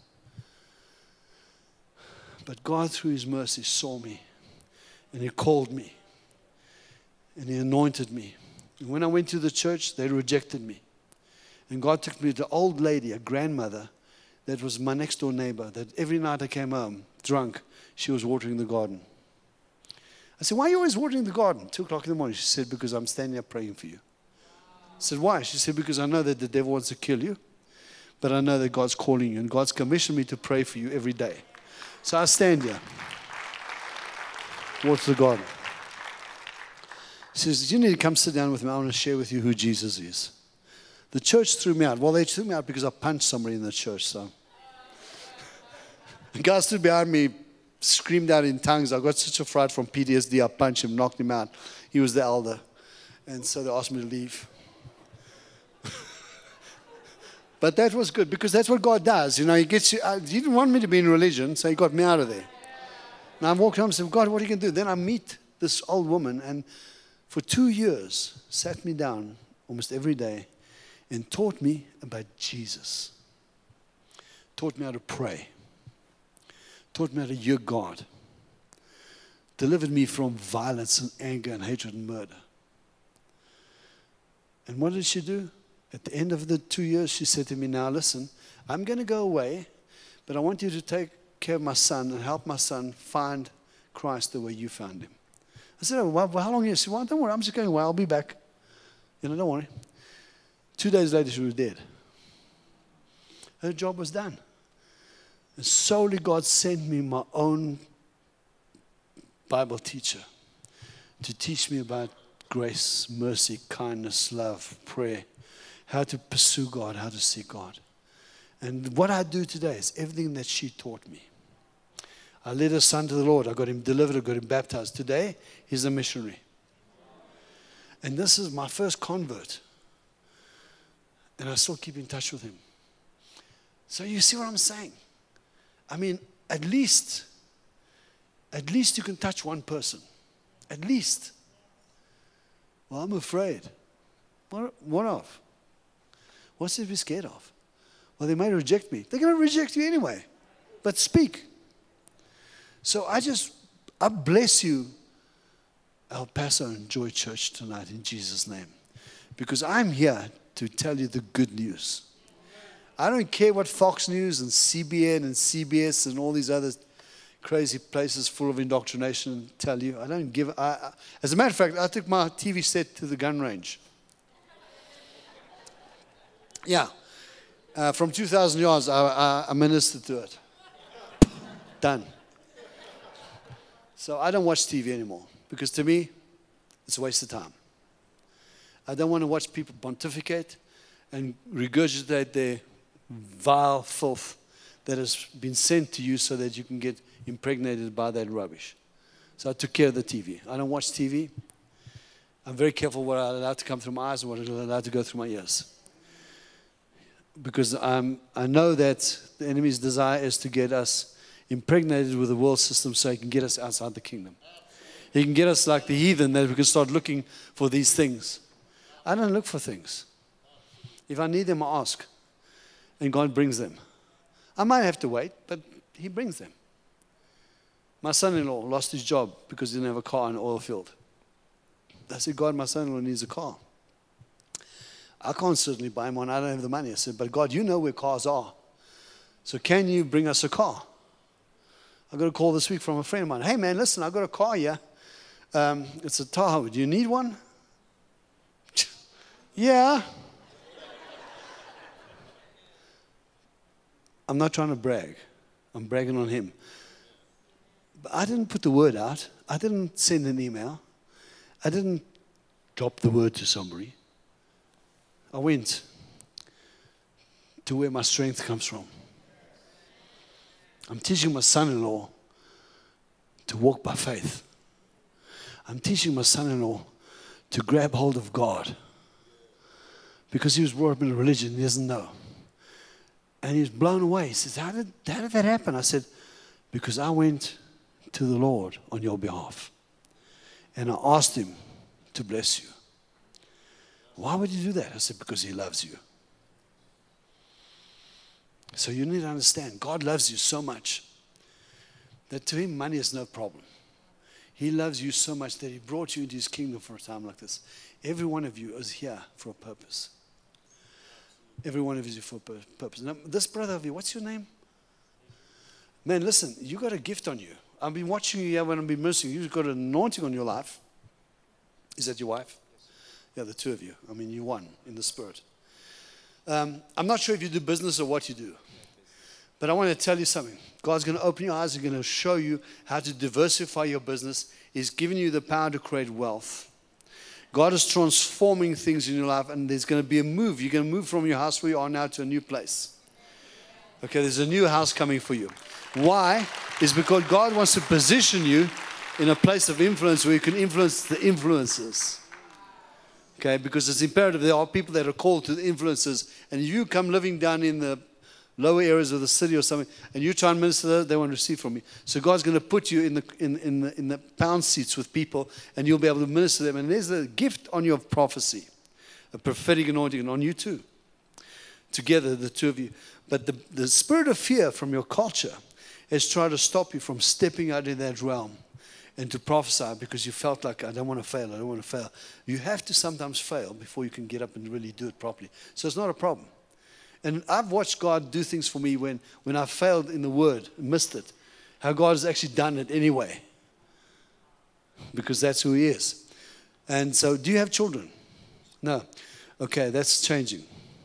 But God, through His mercy, saw me. And He called me. And He anointed me. And when I went to the church, they rejected me. And God took me to an old lady, a grandmother, that was my next door neighbor, that every night I came home drunk, she was watering the garden. I said, why are you always watering the garden? 2 o'clock in the morning. She said, because I'm standing here praying for you. I said, why? She said, because I know that the devil wants to kill you, but I know that God's calling you, and God's commissioned me to pray for you every day. So I stand here, water the garden. She says, you need to come sit down with me. I want to share with you who Jesus is. The church threw me out. Well, they threw me out because I punched somebody in the church. So the guy stood behind me, screamed out in tongues. I got such a fright from PTSD. I punched him, knocked him out. He was the elder. And so they asked me to leave. But that was good because that's what God does. You know, He gets you. He didn't want me to be in religion, so He got me out of there. And I walked home and said, God, what are you going to do? Then I meet this old woman, and for 2 years, sat me down almost every day and taught me about Jesus. Taught me how to pray. Taught me how to hear God. Delivered me from violence and anger and hatred and murder. And what did she do? At the end of the 2 years, she said to me, now listen, I'm going to go away, but I want you to take care of my son and help my son find Christ the way you found him. I said, oh, well, how long are you? She said, well, don't worry, I'm just going away. I'll be back. You know, don't worry. 2 days later, she was dead. Her job was done. And solely God sent me my own Bible teacher to teach me about grace, mercy, kindness, love, prayer, how to pursue God, how to seek God. And what I do today is everything that she taught me. I led her son to the Lord. I got him delivered. I got him baptized. Today, he's a missionary. And this is my first convert. And I still keep in touch with him. So you see what I'm saying? I mean, at least you can touch one person. At least. Well, I'm afraid. What of? What's to be scared of? Well, they may reject me. They're going to reject you anyway. But speak. So I bless you, El Paso and Joy Church tonight in Jesus' name. Because I'm here to tell you the good news. I don't care what Fox News and CBN and CBS and all these other crazy places full of indoctrination tell you. I don't give. As a matter of fact, I took my TV set to the gun range. Yeah. From 2,000 yards, I ministered to it. Done. So I don't watch TV anymore because to me, it's a waste of time. I don't want to watch people pontificate and regurgitate their vile filth that has been sent to you so that you can get impregnated by that rubbish. So I took care of the TV. I don't watch TV. I'm very careful what I allow to come through my eyes and what I allow to go through my ears. Because I know that the enemy's desire is to get us impregnated with the world system so he can get us outside the kingdom. He can get us like the heathen that we can start looking for these things. I don't look for things. If I need them, I ask. And God brings them. I might have to wait, but He brings them. My son-in-law lost his job because he didn't have a car in an oil field. I said, God, my son-in-law needs a car. I can't certainly buy him one. I don't have the money. I said, but God, you know where cars are. So can you bring us a car? I got a call this week from a friend of mine. Hey, man, listen, I got a car here. It's a Tahoe. Do you need one? Yeah. I'm not trying to brag. I'm bragging on him. But I didn't put the word out. I didn't send an email. I didn't drop the word to somebody. I went to where my strength comes from. I'm teaching my son-in-law to walk by faith. I'm teaching my son-in-law to grab hold of God. Because he was brought up in a religion he doesn't know. And he was blown away. He says, how did that happen? I said, because I went to the Lord on your behalf. And I asked him to bless you. Why would he do that? I said, because he loves you. So you need to understand, God loves you so much that to him money is no problem. He loves you so much that he brought you into his kingdom for a time like this. Every one of you is here for a purpose. Every one of you is for a purpose. Now, this brother of you, what's your name? Man, listen, you got a gift on you. I've been watching you here when I've been ministering. You've got an anointing on your life. Is that your wife? Yeah, the two of you. I mean, you're one in the spirit. I'm not sure if you do business or what you do. But I want to tell you something. God's going to open your eyes. He's going to show you how to diversify your business. He's given you the power to create wealth. God is transforming things in your life, and there's going to be a move. You're going to move from your house where you are now to a new place. Okay, there's a new house coming for you. Why? It's because God wants to position you in a place of influence where you can influence the influencers. Okay, because it's imperative. There are people that are called to the influencers, and you come living down in the lower areas of the city or something, and you try and minister there, they won't receive from you. So God's going to put you in the pound seats with people, and you'll be able to minister to them. And there's a gift on you of prophecy, a prophetic anointing, and on you too. Together, the two of you. But the spirit of fear from your culture has tried to stop you from stepping out in that realm and to prophesy because you felt like, I don't want to fail, I don't want to fail. You have to sometimes fail before you can get up and really do it properly. So it's not a problem. And I've watched God do things for me when I failed in the word, missed it, how God has actually done it anyway. Because that's who he is. And so, do you have children? No. Okay, that's changing.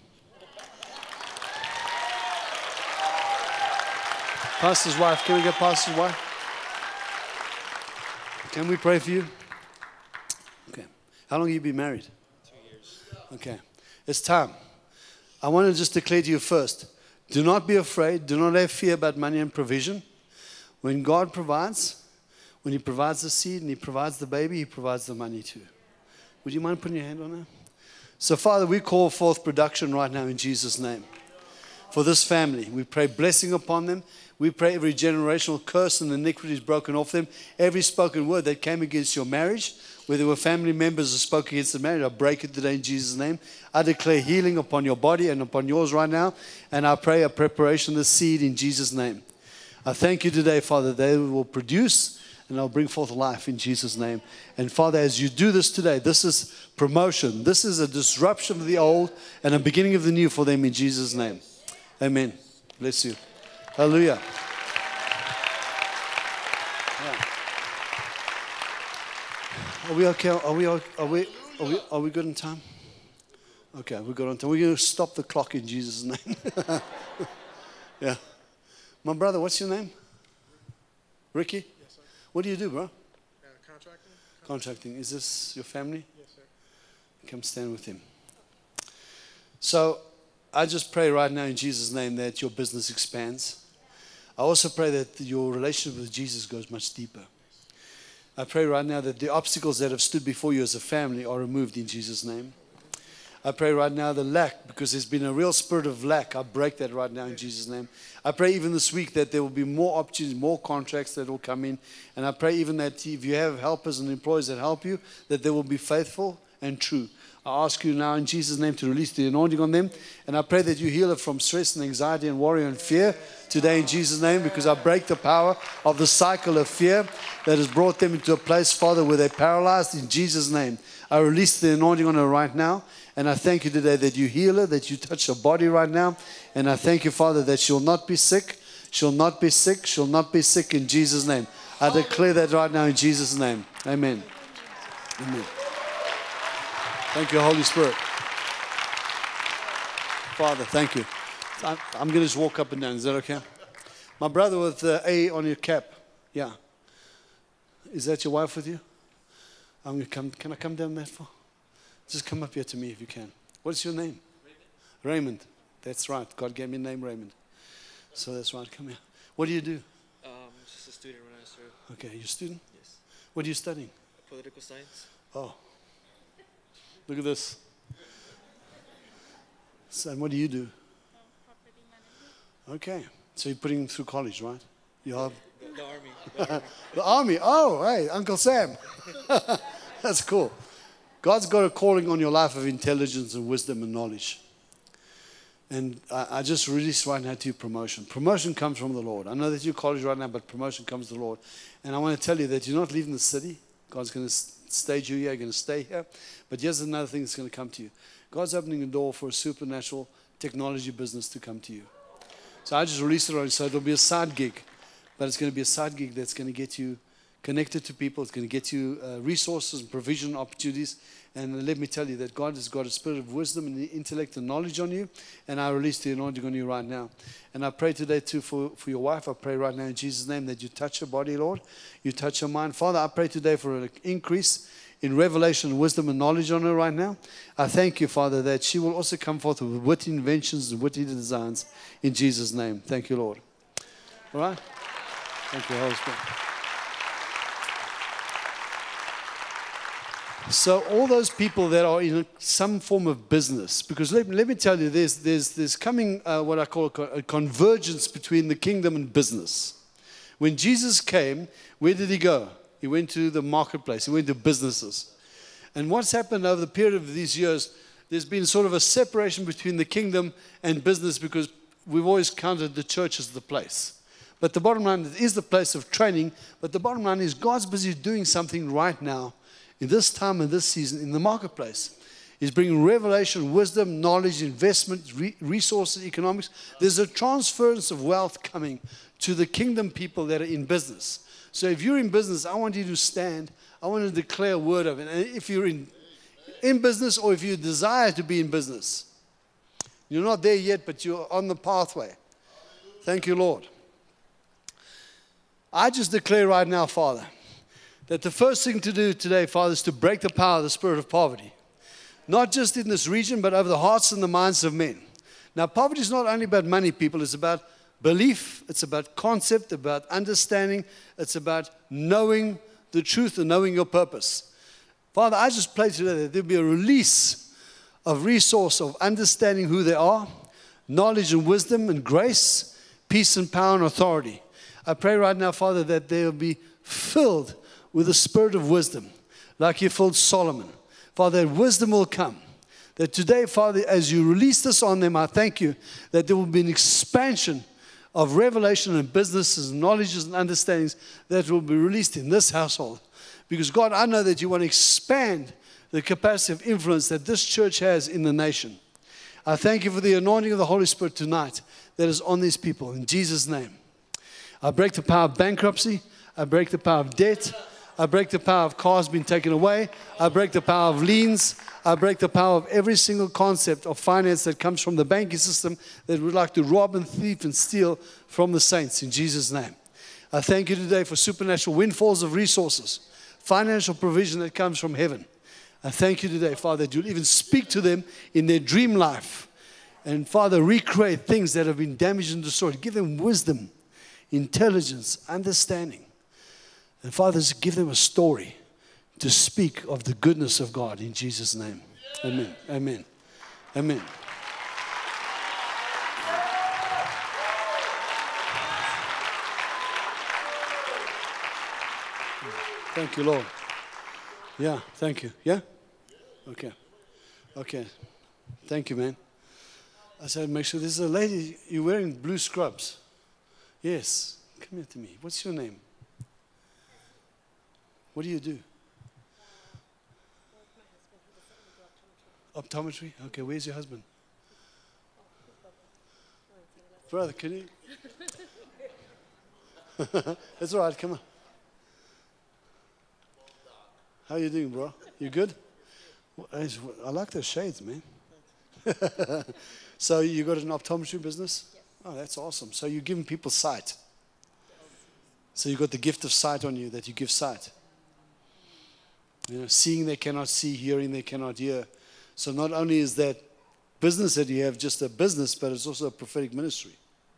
Pastor's wife, can we get Pastor's wife? Can we pray for you? Okay. How long have you been married? 2 years. Okay. It's time. I want to just declare to you first, do not be afraid. Do not have fear about money and provision. When God provides, when he provides the seed and he provides the baby, he provides the money too. Would you mind putting your hand on that? So, Father, we call forth production right now in Jesus' name. For this family, we pray blessing upon them. We pray every generational curse and iniquity is broken off them. Every spoken word that came against your marriage, where there were family members who spoke against the marriage, I break it today in Jesus' name. I declare healing upon your body and upon yours right now. And I pray a preparation of the seed in Jesus' name. I thank you today, Father, they will produce and I'll bring forth life in Jesus' name. And Father, as you do this today, this is promotion. This is a disruption of the old and a beginning of the new for them in Jesus' name. Amen. Bless you. Hallelujah. Yeah. Are we okay? Are we good in time? Okay, we're good on time. We're going to stop the clock in Jesus' name. Yeah. My brother, what's your name? Ricky? Yes, sir. What do you do, bro? Contracting. Contracting. Is this your family? Yes, sir. Come stand with him. So, I just pray right now in Jesus' name that your business expands. I also pray that your relationship with Jesus goes much deeper. I pray right now that the obstacles that have stood before you as a family are removed in Jesus' name. I pray right now the lack, because there's been a real spirit of lack. I break that right now in Jesus' name. I pray even this week that there will be more opportunities, more contracts that will come in. And I pray even that if you have helpers and employees that help you, that they will be faithful and true. I ask you now in Jesus' name to release the anointing on them. And I pray that you heal it from stress and anxiety and worry and fear today in Jesus' name, because I break the power of the cycle of fear that has brought them into a place, Father, where they're paralyzed in Jesus' name. I release the anointing on her right now. And I thank you today that you heal her, that you touch her body right now. And I thank you, Father, that she'll not be sick. She'll not be sick. She'll not be sick in Jesus' name. I declare that right now in Jesus' name. Amen. Amen. Thank you, Holy Spirit. Father, thank you. I'm going to just walk up and down. Is that okay? My brother with the A on your cap. Yeah. Is that your wife with you? I'm going to come. Can I come down that far? Just come up here to me if you can. What's your name? Raymond. That's right. God gave me a name, Raymond. So that's right. Come here. What do you do? Just a student when I was through. Okay, you're a student? Yes. What are you studying? Political science. Oh. Look at this. Son, what do you do? Property management. Okay. So you're putting him through college, right? You are The army. The army. the army. Oh, hey, Uncle Sam. That's cool. God's got a calling on your life of intelligence and wisdom and knowledge. And I just released right now to you promotion. Promotion comes from the Lord. I know that you're college right now, but promotion comes from the Lord. And I want to tell you that you're not leaving the city. God's going to stage you here. You're going to stay here. But here's another thing that's going to come to you. God's opening a door for a supernatural technology business to come to you. So I just released it on you. So it'll be a side gig. But it's going to be a side gig that's going to get you connected to people. It's going to get you resources and provision opportunities. And let me tell you that God has got a spirit of wisdom and intellect and knowledge on you. And I release the anointing on you right now. And I pray today too for your wife. I pray right now in Jesus' name that you touch her body, Lord. You touch her mind. Father, I pray today for an increase in revelation, wisdom, and knowledge on her right now. I thank you, Father, that she will also come forth with witty inventions and witty designs in Jesus' name. Thank you, Lord. All right? Thank you, Holy Spirit. So all those people that are in some form of business, because let me tell you, there's coming what I call a convergence between the kingdom and business. When Jesus came, where did he go? He went to the marketplace. He went to businesses. And what's happened over the period of these years, there's been sort of a separation between the kingdom and business because we've always counted the church as the place. But the bottom line is the place of training. But the bottom line is God's busy doing something right now in this time and this season in the marketplace. He's bringing revelation, wisdom, knowledge, investment, resources, economics. There's a transference of wealth coming to the kingdom people that are in business. So if you're in business, I want you to stand. I want to declare a word of it. And if you're in business or if you desire to be in business, you're not there yet, but you're on the pathway. Thank you, Lord. I just declare right now, Father, that the first thing to do today, Father, is to break the power of the spirit of poverty. Not just in this region, but over the hearts and the minds of men. Now, poverty is not only about money, people. It's about belief. It's about concept, about understanding. It's about knowing the truth and knowing your purpose. Father, I just pray today that there'll be a release of resource of understanding who they are, knowledge and wisdom and grace, peace and power and authority. I pray right now, Father, that they'll be filled with the spirit of wisdom, like you filled Solomon. Father, that wisdom will come. That today, Father, as you release this on them, I thank you that there will be an expansion of revelation and businesses, and knowledges and understandings that will be released in this household. Because, God, I know that you want to expand the capacity of influence that this church has in the nation. I thank you for the anointing of the Holy Spirit tonight that is on these people. In Jesus' name. I break the power of bankruptcy. I break the power of debt. I break the power of cars being taken away. I break the power of liens. I break the power of every single concept of finance that comes from the banking system that would like to rob and thief and steal from the saints in Jesus' name. I thank you today for supernatural windfalls of resources, financial provision that comes from heaven. I thank you today, Father, that you'll even speak to them in their dream life. And, Father, recreate things that have been damaged and destroyed. Give them wisdom, intelligence, understanding. And, Father, give them a story to speak of the goodness of God in Jesus' name. Amen. Amen. Amen. Thank you, Lord. Yeah, thank you. Yeah? Okay. Okay. Thank you, man. I said, make sure this is a lady. You're wearing blue scrubs. Yes. Come here to me. What's your name? What do you do? Optometry? Okay, where's your husband? Brother, can you? That's all right, come on. How you doing, bro? You good? I like those shades, man. So you got an optometry business? Yes. Oh, that's awesome. So you're giving people sight. So you've got the gift of sight on you, that you give sight. You know, seeing they cannot see, hearing they cannot hear. So not only is that business that you have just a business, but it's also a prophetic ministry.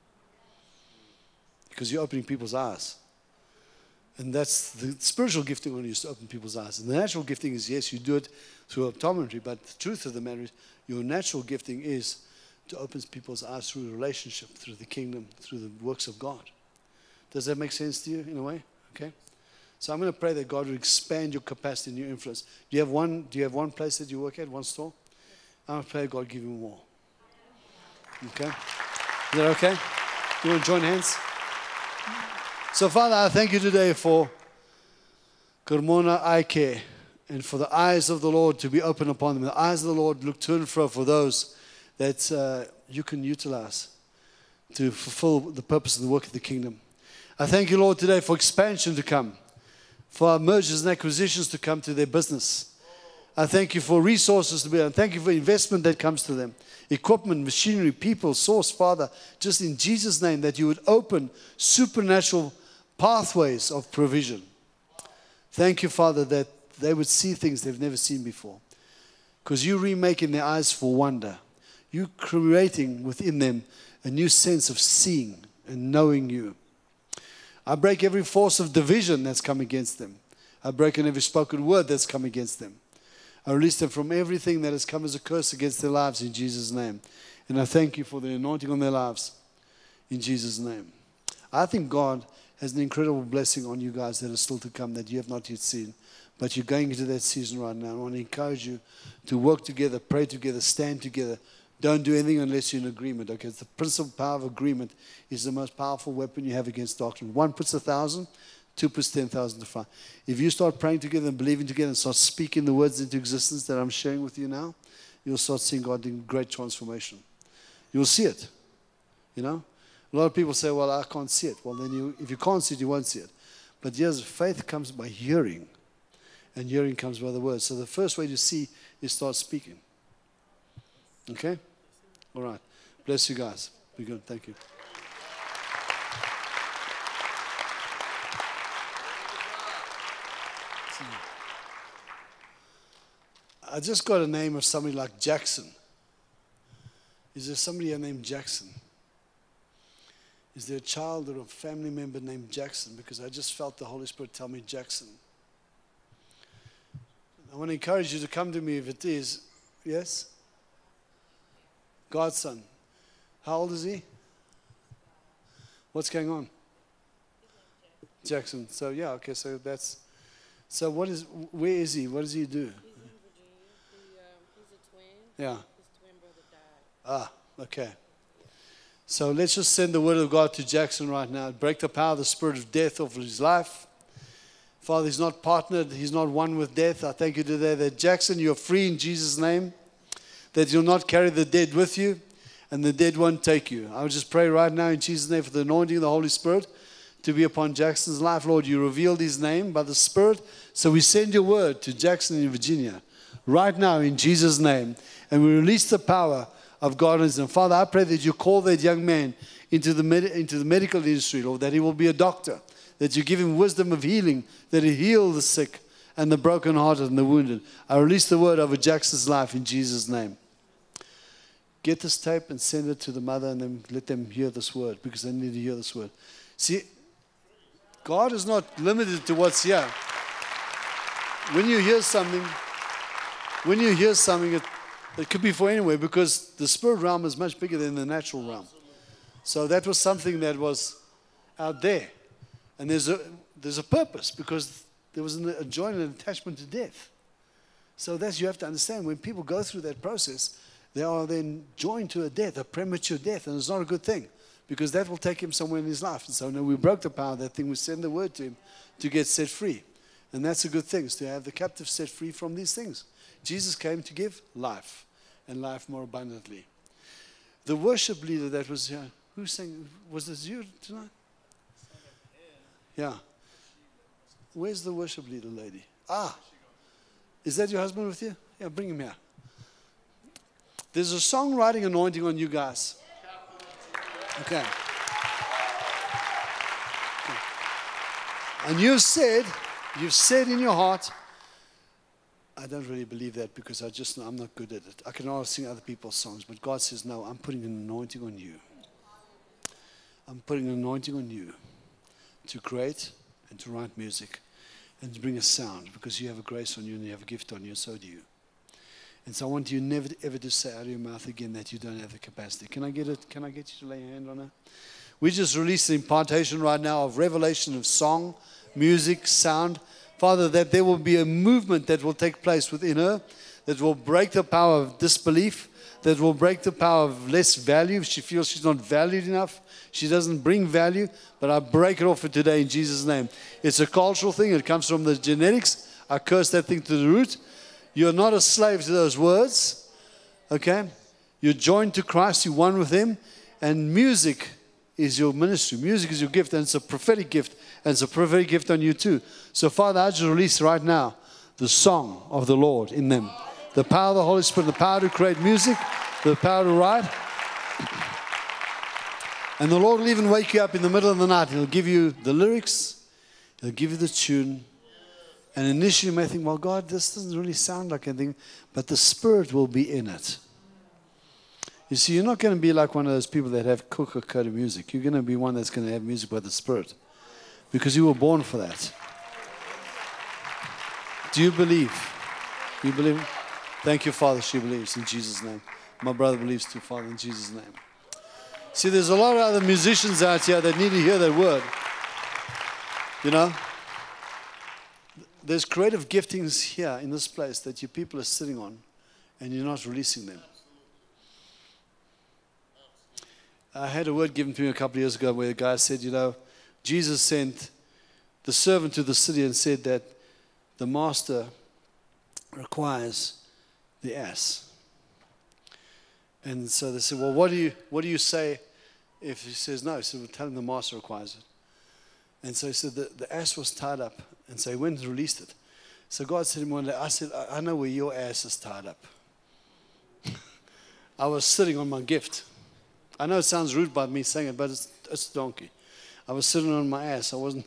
Because you're opening people's eyes. And that's the spiritual gifting on you, is to open people's eyes. And the natural gifting is, yes, you do it through optometry, but the truth of the matter is, your natural gifting is to open people's eyes through a relationship, through the kingdom, through the works of God. Does that make sense to you in a way? Okay. So I'm going to pray that God will expand your capacity and your influence. Do you have one place that you work at, one store? I'm going to pray God give you more. Okay. Is that okay? You want to join hands? So Father, I thank you today for Carmona Eye Care and for the eyes of the Lord to be open upon them. The eyes of the Lord look to and fro for those that you can utilize to fulfill the purpose of the work of the kingdom. I thank you, Lord, today for expansion to come, for our mergers and acquisitions to come to their business. I thank you for resources to be, and thank you for investment that comes to them, equipment, machinery, people, source, Father, just in Jesus' name, that you would open supernatural pathways of provision. Thank you, Father, that they would see things they've never seen before, because you're remaking their eyes for wonder. You're creating within them a new sense of seeing and knowing you. I break every force of division that's come against them. I break every spoken word that's come against them. I release them from everything that has come as a curse against their lives in Jesus' name. And I thank you for the anointing on their lives in Jesus' name. I think God has an incredible blessing on you guys that are still to come that you have not yet seen. But you're going into that season right now. I want to encourage you to work together, pray together, stand together. Don't do anything unless you're in agreement. Okay, the principal power of agreement is the most powerful weapon you have against doctrine. One puts 1,000, two puts 10,000 to flight. If you start praying together and believing together and start speaking the words into existence that I'm sharing with you now, you'll start seeing God doing great transformation. You'll see it. You know, a lot of people say, "Well, I can't see it." Well, then if you can't see it, you won't see it. But yes, faith comes by hearing, and hearing comes by the word. So the first way to see is start speaking. Okay? All right. Bless you guys. Be good. Thank you. I just got a name of somebody like Jackson. Is there somebody here named Jackson? Is there a child or a family member named Jackson? Because I just felt the Holy Spirit tell me Jackson. I want to encourage you to come to me if it is. Yes? Godson. How old is he? What's going on? Jackson. So yeah, okay, so that's, so where is he? What does he do? He's in Virginia. He's a twin. Yeah. His twin brother died. Ah, okay. So let's just send the word of God to Jackson right now. Break the power of the spirit of death over his life. Father, he's not partnered. He's not one with death. I thank you today that Jackson, you're free in Jesus' name. That you'll not carry the dead with you, and the dead won't take you. I would just pray right now in Jesus' name for the anointing of the Holy Spirit to be upon Jackson's life. Lord, you revealed his name by the Spirit. So we send your word to Jackson in Virginia right now in Jesus' name. And we release the power of God. And Father, I pray that you call that young man into the medical industry, Lord, that he will be a doctor, that you give him wisdom of healing, that he heal the sick and the brokenhearted and the wounded. I release the word over Jackson's life in Jesus' name. Get this tape and send it to the mother and then let them hear this word, because they need to hear this word. See, God is not limited to what's here. When you hear something, it could be for anywhere, because the spirit realm is much bigger than the natural realm. So that was something that was out there. And there's a purpose, because there was a joint and attachment to death. So that's, you have to understand, when people go through that process, they are then joined to a death, a premature death, and it's not a good thing, because that will take him somewhere in his life. And so now we broke the power of that thing. We send the word to him to get set free. And that's a good thing, is to have the captive set free from these things. Jesus came to give life, and life more abundantly. The worship leader that was here, who sang? Was this you tonight? Yeah. Where's the worship leader lady? Ah. Is that your husband with you? Yeah, bring him here. There's a songwriting anointing on you guys. Okay. And you've said in your heart, I don't really believe that because I'm not good at it. I can only sing other people's songs, but God says, no, I'm putting an anointing on you. I'm putting an anointing on you to create and to write music and to bring a sound because you have a grace on you and you have a gift on you, and so do you. And so I want you never ever to say out of your mouth again that you don't have the capacity. Can I get it? Can I get you to lay your hand on her? We just released the impartation right now of revelation of song, music, sound. Father, that there will be a movement that will take place within her that will break the power of disbelief, that will break the power of less value. If she feels she's not valued enough, she doesn't bring value, but I break it off for today in Jesus' name. It's a cultural thing. It comes from the genetics. I curse that thing to the root. You're not a slave to those words, okay? You're joined to Christ. You're one with Him. And music is your ministry. Music is your gift, and it's a prophetic gift, and it's a prophetic gift on you too. So, Father, I just release right now the song of the Lord in them. The power of the Holy Spirit, the power to create music, the power to write. And the Lord will even wake you up in the middle of the night. He'll give you the lyrics. He'll give you the tune. And initially you may think, well, God, this doesn't really sound like anything. But the Spirit will be in it. You see, you're not going to be like one of those people that have cookie-cutter music. You're going to be one that's going to have music by the Spirit. Because you were born for that. Do you believe? Do you believe? Thank you, Father. She believes in Jesus' name. My brother believes too, Father, in Jesus' name. See, there's a lot of other musicians out here that need to hear that word. You know? There's creative giftings here in this place that you people are sitting on and you're not releasing them. I had a word given to me a couple of years ago where a guy said, you know, Jesus sent the servant to the city and said that the master requires the ass. And so they said, well, what do you say if he says no? He said, well, tell him the master requires it. And so he said the ass was tied up. And so he went and released it. So God said to him one day, I said, I know where your ass is tied up. I was sitting on my gift. I know it sounds rude by me saying it, but it's a donkey. I was sitting on my ass. I wasn't.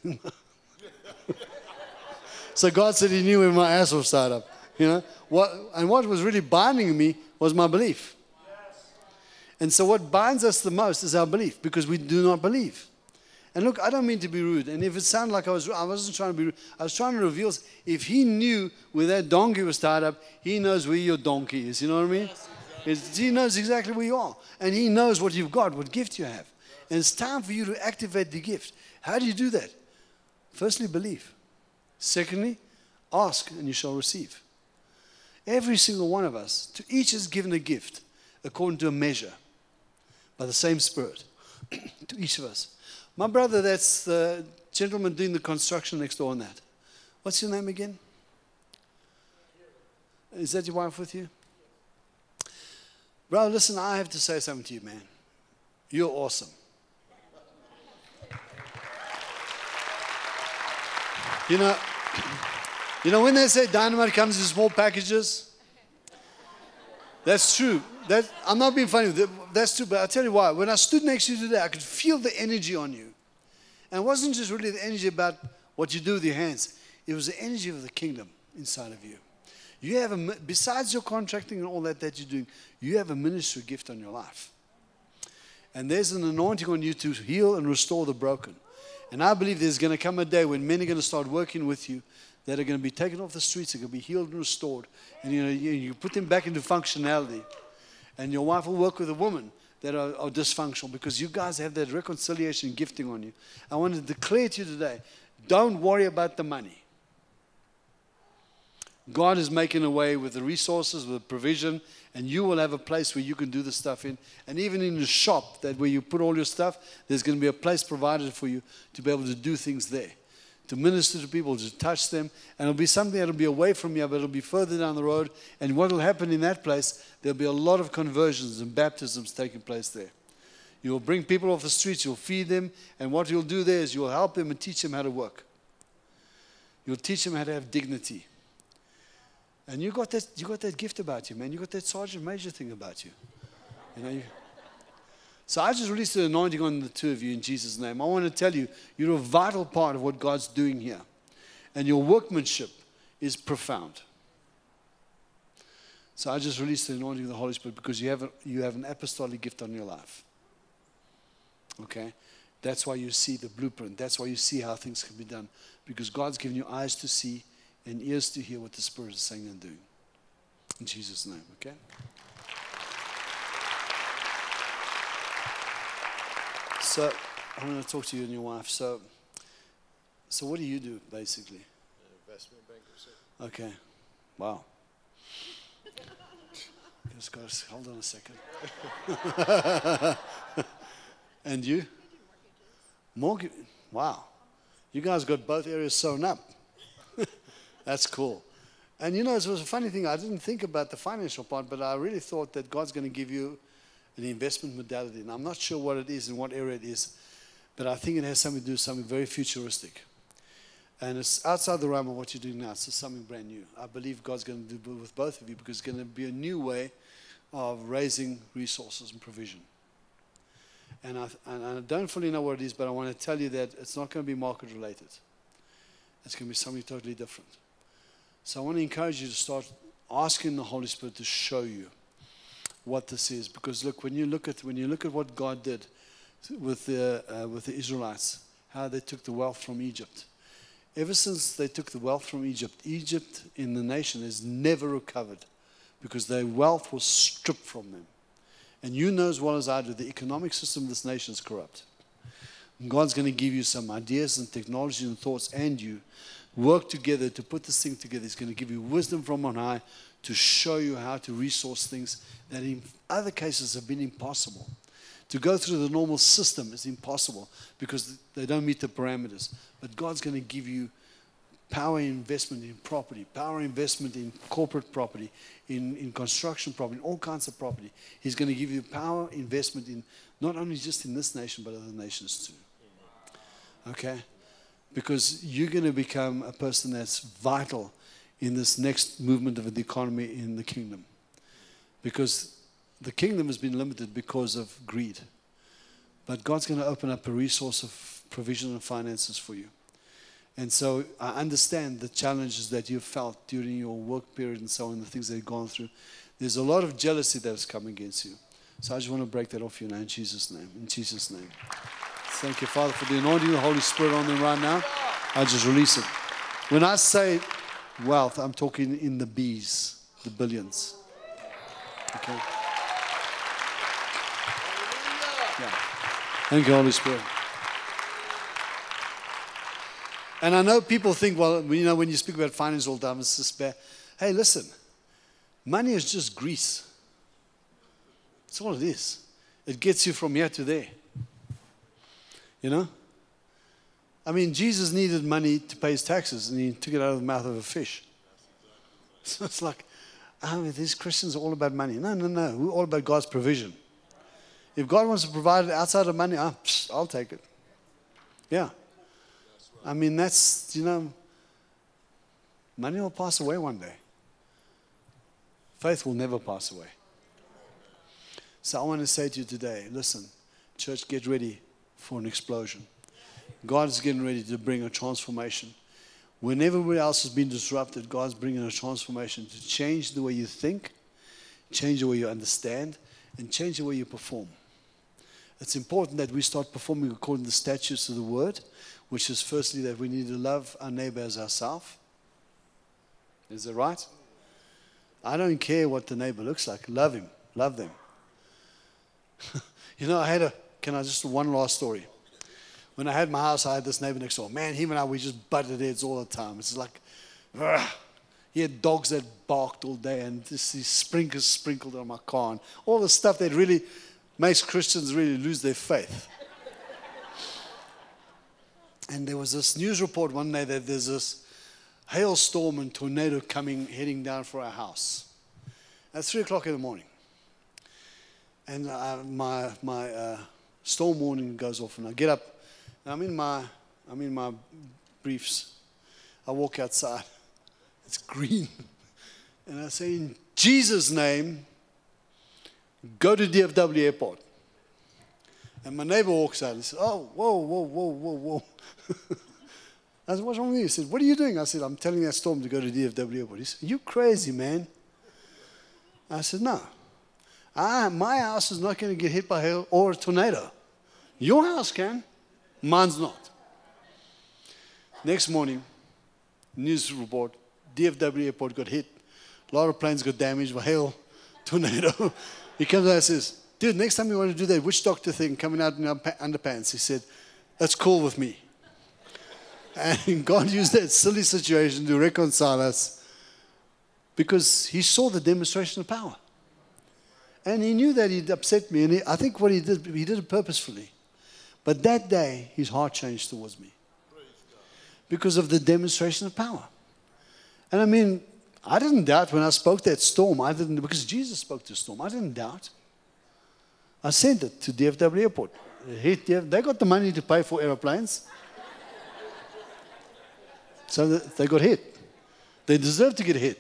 So God said He knew where my ass was tied up. You know what was really binding me was my belief. And so what binds us the most is our belief, because we do not believe. And look, I don't mean to be rude. And if it sounded like I wasn't trying to be rude. I was trying to reveal, if He knew where that donkey was tied up, He knows where your donkey is. You know what I mean? Yes, exactly. He knows exactly where you are. And He knows what you've got, what gift you have. And it's time for you to activate the gift. How do you do that? Firstly, believe. Secondly, ask and you shall receive. Every single one of us, to each is given a gift according to a measure by the same Spirit to each of us. My brother, that's the gentleman doing the construction next door on that. What's your name again? Is that your wife with you? Brother, listen, I have to say something to you, man. You're awesome. You know when they say dynamite comes in small packages? That's true. I'm not being funny. That's true, but I'll tell you why. When I stood next to you today, I could feel the energy on you. And it wasn't just really the energy about what you do with your hands. It was the energy of the kingdom inside of you. You have besides your contracting and all that you're doing, you have a ministry gift on your life. And there's an anointing on you to heal and restore the broken. And I believe there's going to come a day when men are going to start working with you that are going to be taken off the streets, are going to be healed and restored. And you put them back into functionality. And your wife will work with a woman that are dysfunctional, because you guys have that reconciliation gifting on you. I want to declare to you today, don't worry about the money. God is making a way with the resources, with the provision, and you will have a place where you can do the stuff in. And even in the shop, that where you put all your stuff, there's going to be a place provided for you to be able to do things there, to minister to people, to touch them. And it'll be something that'll be away from you, but it'll be further down the road. And what will happen in that place, there'll be a lot of conversions and baptisms taking place there. You'll bring people off the streets, you'll feed them, and what you'll do there is you'll help them and teach them how to work. You'll teach them how to have dignity. And you got that gift about you, man. You got that sergeant major thing about you. So I just released the anointing on the two of you in Jesus' name. I want to tell you, you're a vital part of what God's doing here. And your workmanship is profound. So I just released the anointing of the Holy Spirit because you have an apostolic gift on your life. Okay? That's why you see the blueprint. That's why you see how things can be done. Because God's given you eyes to see and ears to hear what the Spirit is saying and doing. In Jesus' name, okay? So, I'm going to talk to you and your wife. So what do you do, basically? Investment banker, sir. Okay. Wow. Just got to, hold on a second. And you? Mortgage. Wow. You guys got both areas sewn up. That's cool. And it was a funny thing. I didn't think about the financial part, but I really thought that God's going to give you an investment modality. And I'm not sure what it is and what area it is, but I think it has something to do with something very futuristic. And it's outside the realm of what you're doing now. It's just something brand new. I believe God's going to do it with both of you because it's going to be a new way of raising resources and provision. And I don't fully know what it is, but I want to tell you that it's not going to be market related. It's going to be something totally different. So I want to encourage you to start asking the Holy Spirit to show you what this is. Because look, when you look at what God did with the Israelites, how they took the wealth from Egypt. Ever since they took the wealth from Egypt, Egypt in the nation has never recovered because their wealth was stripped from them. And you know as well as I do, the economic system of this nation is corrupt. And God's going to give you some ideas and technology and thoughts, and you work together to put this thing together. He's going to give you wisdom from on high to show you how to resource things that in other cases have been impossible. To go through the normal system is impossible because they don't meet the parameters. But God's going to give you power investment in property, power investment in corporate property, in construction property, in all kinds of property. He's going to give you power investment in not only just in this nation, but other nations too. Okay? Because you're going to become a person that's vital in this next movement of the economy in the kingdom. Because the kingdom has been limited because of greed. But God's going to open up a resource of provision and finances for you. And so I understand the challenges that you've felt during your work period and so on, the things that you've gone through. There's a lot of jealousy that has come against you. So I just want to break that off you now in Jesus' name. In Jesus' name. Thank you, Father, for the anointing of the Holy Spirit on them right now. I just release it. When I say wealth, I'm talking in the B's, the billions. Okay? Yeah. Thank you, Holy Spirit. And I know people think, well, when you speak about finance all the time, it's just bad. Hey, listen, money is just grease. That's all it is. It gets you from here to there. I mean, Jesus needed money to pay his taxes, and he took it out of the mouth of a fish. So it's like, these Christians are all about money. No. We're all about God's provision. If God wants to provide it outside of money, I'll take it. Yeah. I mean, that's, money will pass away one day. Faith will never pass away. So I want to say to you today, listen, church, get ready for an explosion. God is getting ready to bring a transformation. When everybody else has been disrupted, God's bringing a transformation to change the way you think, change the way you understand, and change the way you perform. It's important that we start performing according to the statutes of the Word, which is firstly that we need to love our neighbor as ourselves. Is that right? I don't care what the neighbor looks like. Love him. Love them. One last story. When I had my house, I had this neighbor next door. Man, him and I, we just butted heads all the time. It's like, he had dogs that barked all day, and these sprinkles sprinkled on my car, and all the stuff that really makes Christians really lose their faith. And there was this news report one day that there's this hailstorm and tornado heading down for our house. At 3 o'clock in the morning. And my storm warning goes off, and I get up, and I'm in my briefs. I walk outside. It's green. And I say, in Jesus' name, go to DFW Airport. And my neighbor walks out and says, oh, whoa. I said, what's wrong with you? He said, what are you doing? I said, I'm telling that storm to go to DFW Airport. He said, you crazy, man. I said, no. My house is not going to get hit by hail or a tornado. Your house can. Mine's not. Next morning, news report, DFW Airport got hit. A lot of planes got damaged by hail, tornado. He comes out and says, dude, next time you want to do that witch doctor thing coming out in our underpants, he said, that's cool with me. And God used that silly situation to reconcile us because he saw the demonstration of power. And he knew that he'd upset me. And I think what he did it purposefully. But that day, his heart changed towards me because of the demonstration of power. And I mean, I didn't doubt when I spoke that storm. I didn't, because Jesus spoke to the storm. I didn't doubt. I sent it to DFW Airport. They got the money to pay for aeroplanes. So they got hit. They deserve to get hit.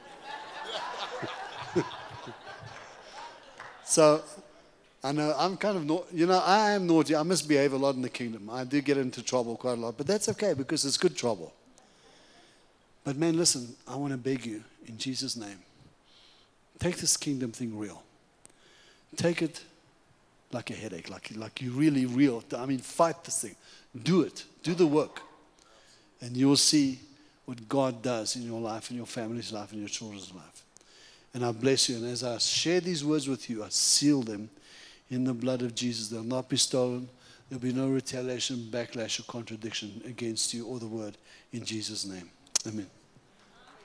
So I know I'm kind of, I am naughty. I misbehave a lot in the kingdom. I do get into trouble quite a lot. But that's okay because it's good trouble. But man, listen, I want to beg you in Jesus' name. Take this kingdom thing real. Take it like a headache, like you really real. I mean, fight this thing. Do it. Do the work. And you will see what God does in your life, in your family's life, in your children's life. And I bless you. And as I share these words with you, I seal them in the blood of Jesus. They'll not be stolen. There'll be no retaliation, backlash, or contradiction against you or the word in Jesus' name. Amen.